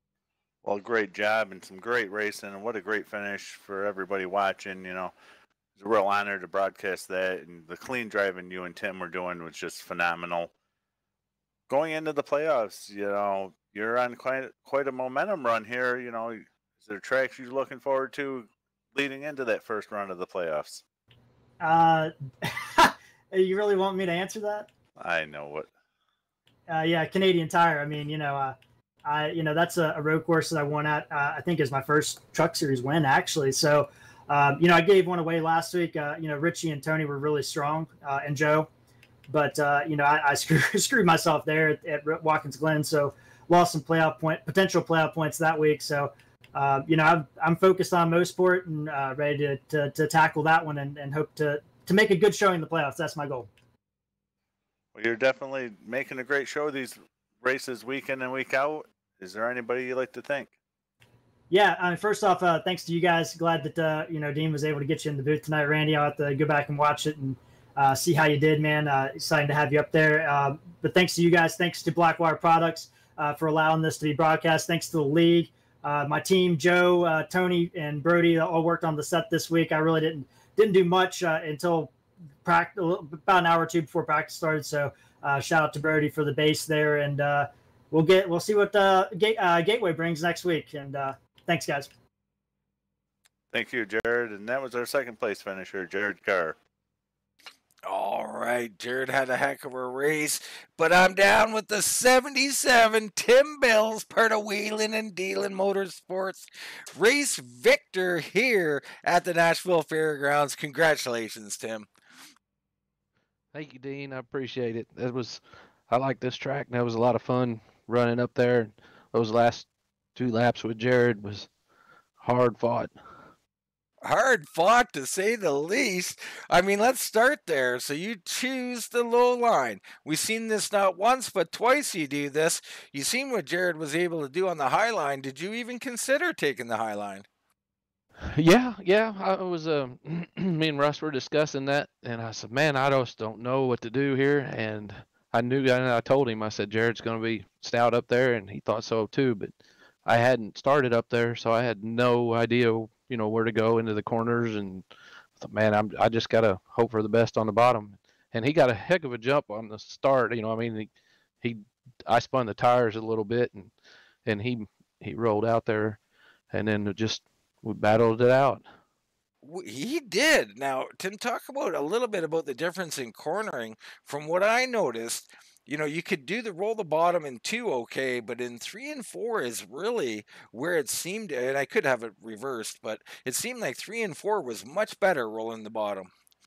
Well, great job and some great racing, and what a great finish for everybody watching. You know, it's a real honor to broadcast that, and the clean driving you and Tim were doing was just phenomenal. Going into the playoffs, you know, you're on quite quite a momentum run here. You know, is there tracks you're looking forward to leading into that first round of the playoffs? Uh, you really want me to answer that? I know what. Uh, yeah, Canadian Tire. I mean, you know, uh, I you know that's a, a road course that I won at. Uh, I think is my first Truck Series win actually. So, um, you know, I gave one away last week. Uh, you know, Richie and Tony were really strong, uh, and Joe, but uh, you know, I, I screwed, screwed myself there at, at Watkins Glen. So lost some playoff point potential playoff points that week. So, uh, you know, I'm, I'm focused on Mosport and uh, ready to, to to tackle that one and, and hope to to make a good showing in the playoffs. That's my goal. Well, you're definitely making a great show these races week in and week out. Is there anybody you'd like to thank? Yeah, I mean, first off, uh, thanks to you guys. Glad that uh, you know Dean was able to get you in the booth tonight, Randy. I'll have to go back and watch it and uh, see how you did, man. Uh, exciting to have you up there. Uh, but thanks to you guys. Thanks to Blackwater Products uh, for allowing this to be broadcast. Thanks to the league, uh, my team, Joe, uh, Tony, and Brody all worked on the set this week. I really didn't didn't do much uh, until practice, about an hour or two before practice started. So uh, shout out to Brody for the base there, and uh, we'll get we'll see what uh, Gate, uh, Gateway brings next week. And uh, thanks, guys. Thank you, Jared. And that was our second place finisher, Jared Carr. All right, Jared had a heck of a race, but I'm down with the seventy-seven Tim Bills, part of Wheeling and Dealing Motorsports. Race victor here at the Nashville Fairgrounds. Congratulations, Tim. Thank you, Dean. I appreciate it. That was, I like this track. That was a lot of fun running up there. Those last two laps with Jared was hard fought. Hard fought, to say the least. I mean, let's start there. So you choose the low line. We've seen this not once, but twice you do this. You seen what Jared was able to do on the high line. Did you even consider taking the high line? Yeah, yeah. I was, uh, me and Russ were discussing that, and I said, man, I just don't know what to do here. And I knew, and I told him, I said, Jared's going to be stout up there, and he thought so too. But I hadn't started up there, so I had no idea, you know, where to go into the corners. And I thought, man, I'm, I just got to hope for the best on the bottom. And he got a heck of a jump on the start. You know, I mean, he, he I spun the tires a little bit, and and he he rolled out there, and then it just we battled it out. He did. Now, Tim, talk about a little bit about the difference in cornering. From what I noticed, you know, you could do the roll the bottom in two okay, but in three and four is really where it seemed, and I could have it reversed, but it seemed like three and four was much better rolling the bottom.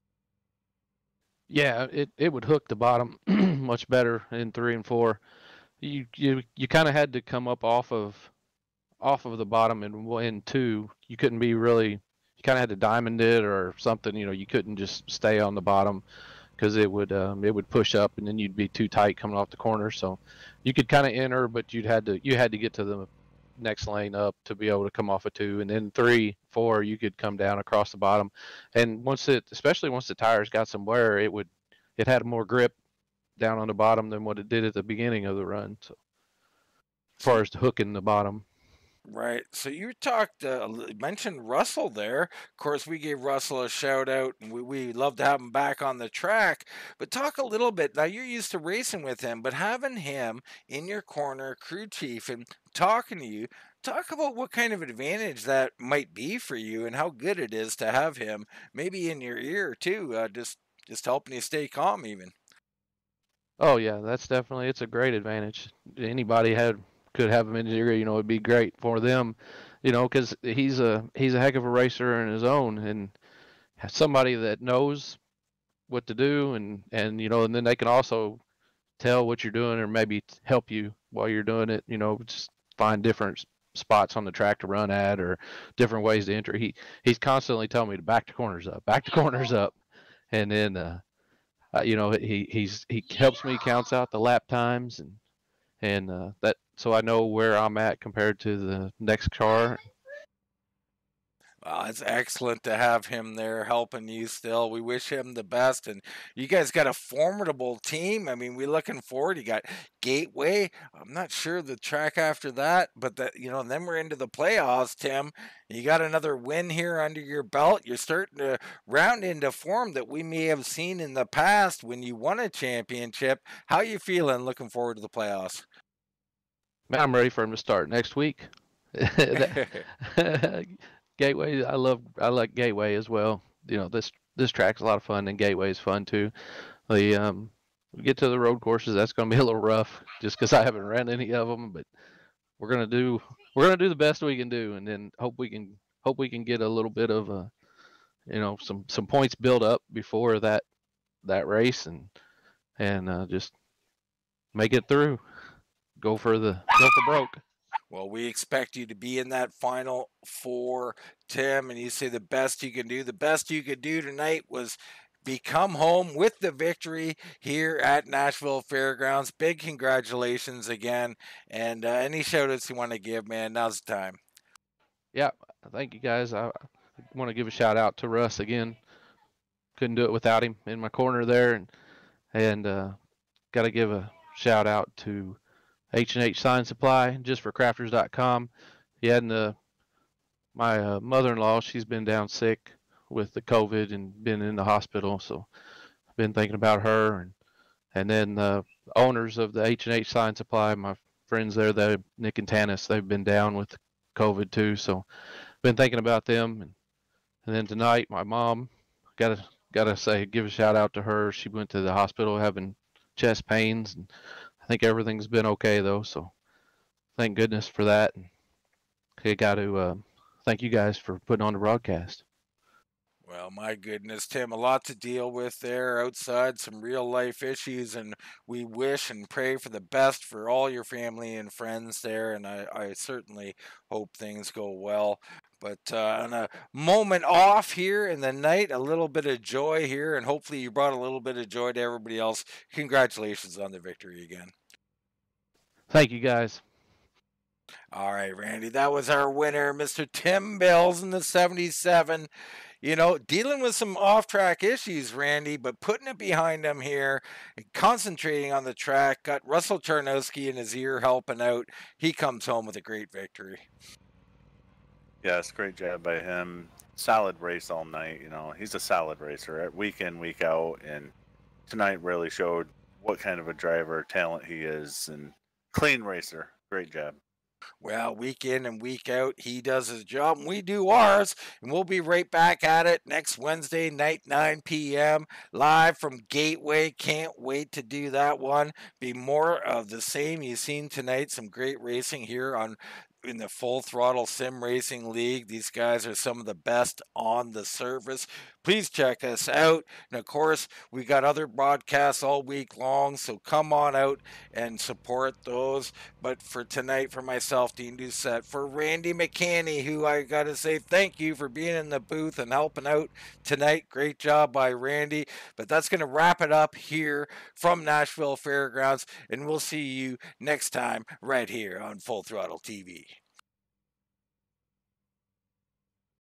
Yeah, it, it would hook the bottom much better in three and four. You you you kind of had to come up off of off of the bottom in in two. You couldn't be really. You kind of had to diamond it or something. You know, you couldn't just stay on the bottom because it would um, it would push up and then you'd be too tight coming off the corner. So you could kind of enter, but you'd had to you had to get to the next lane up to be able to come off a two, and then three, four, you could come down across the bottom. And once it, especially once the tires got some wear, it would it had more grip down on the bottom than what it did at the beginning of the run. So as far as hooking the bottom. Right. So you talked, uh, mentioned Russell there. Of course, we gave Russell a shout out, and we, we love to have him back on the track. But talk a little bit. Now, you're used to racing with him, but having him in your corner, crew chief, and talking to you, talk about what kind of advantage that might be for you and how good it is to have him maybe in your ear, too, uh, just, just helping you stay calm even. Oh, yeah, that's definitely, it's a great advantage. Anybody had could have him in his ear, you know, it'd be great for them, you know, because he's a he's a heck of a racer in his own, and somebody that knows what to do, and and you know, and then they can also tell what you're doing or maybe help you while you're doing it, you know, just find different spots on the track to run at or different ways to enter. He he's constantly telling me to back the corners up, back the corners up, and then uh, uh you know, he he's he helps me, counts out the lap times, and and uh, that. So I know where I'm at compared to the next car. Well, it's excellent to have him there helping you still. We wish him the best. And you guys got a formidable team. I mean, we're looking forward. You got Gateway. I'm not sure the track after that, but that, you know, and then we're into the playoffs, Tim. You got another win here under your belt. You're starting to round into form that we may have seen in the past when you won a championship. How you feeling looking forward to the playoffs? Man, I'm ready for him to start next week. Gateway, I love, I like Gateway as well. You know, this this track's a lot of fun, and Gateway is fun too. The um, we get to the road courses, that's going to be a little rough, just because I haven't ran any of them. But we're gonna do, we're gonna do the best we can do, and then hope we can, hope we can get a little bit of a, you know, some some points build up before that that race, and and uh, just make it through. Go for the, go for broke. Well, we expect you to be in that final four, Tim, and you say the best you can do. The best you could do tonight was become home with the victory here at Nashville Fairgrounds. Big congratulations again. And uh, any shout outs you want to give, man, now's the time. Yeah, thank you guys. I, I want to give a shout out to Russ again. Couldn't do it without him in my corner there, and and uh, got to give a shout out to H and H Sign Supply, just for crafters dot com. Yeah, and uh, my uh, mother-in-law, she's been down sick with the COVID and been in the hospital, so I've been thinking about her. And and then the owners of the H and H Sign Supply, my friends there, they, Nick and Tanis, they've been down with COVID too, so been thinking about them. And, and then tonight, my mom, gotta gotta say, give a shout out to her. She went to the hospital having chest pains, and I think everything's been okay though, so thank goodness for that. And I got to uh, thank you guys for putting on the broadcast. Well, my goodness, Tim, a lot to deal with there outside, some real life issues, and we wish and pray for the best for all your family and friends there, and I, I certainly hope things go well. But uh, on a moment off here in the night, a little bit of joy here, and hopefully you brought a little bit of joy to everybody else. Congratulations on the victory again. Thank you, guys. All right, Randy, that was our winner, Mister Tim Bills in the seventy-seven. You know, dealing with some off-track issues, Randy, but putting it behind him here and concentrating on the track. Got Russell Charnowski in his ear helping out. He comes home with a great victory. Yes, great job by him. Solid race all night. You know, he's a solid racer, week in, week out, and tonight really showed what kind of a driver talent he is, and clean racer. Great job. Well, week in and week out, he does his job, and we do ours. And we'll be right back at it next Wednesday night, nine p m, live from Gateway. Can't wait to do that one. Be more of the same you've seen tonight. Some great racing here on in the Full Throttle Sim Racing League. These guys are some of the best on the surface. Please check us out. And of course, we got other broadcasts all week long, so come on out and support those. But for tonight, for myself, Dean Doucette, for Randy McCanney, who I got to say thank you for being in the booth and helping out tonight. Great job by Randy. But that's going to wrap it up here from Nashville Fairgrounds, and we'll see you next time right here on Full Throttle T V.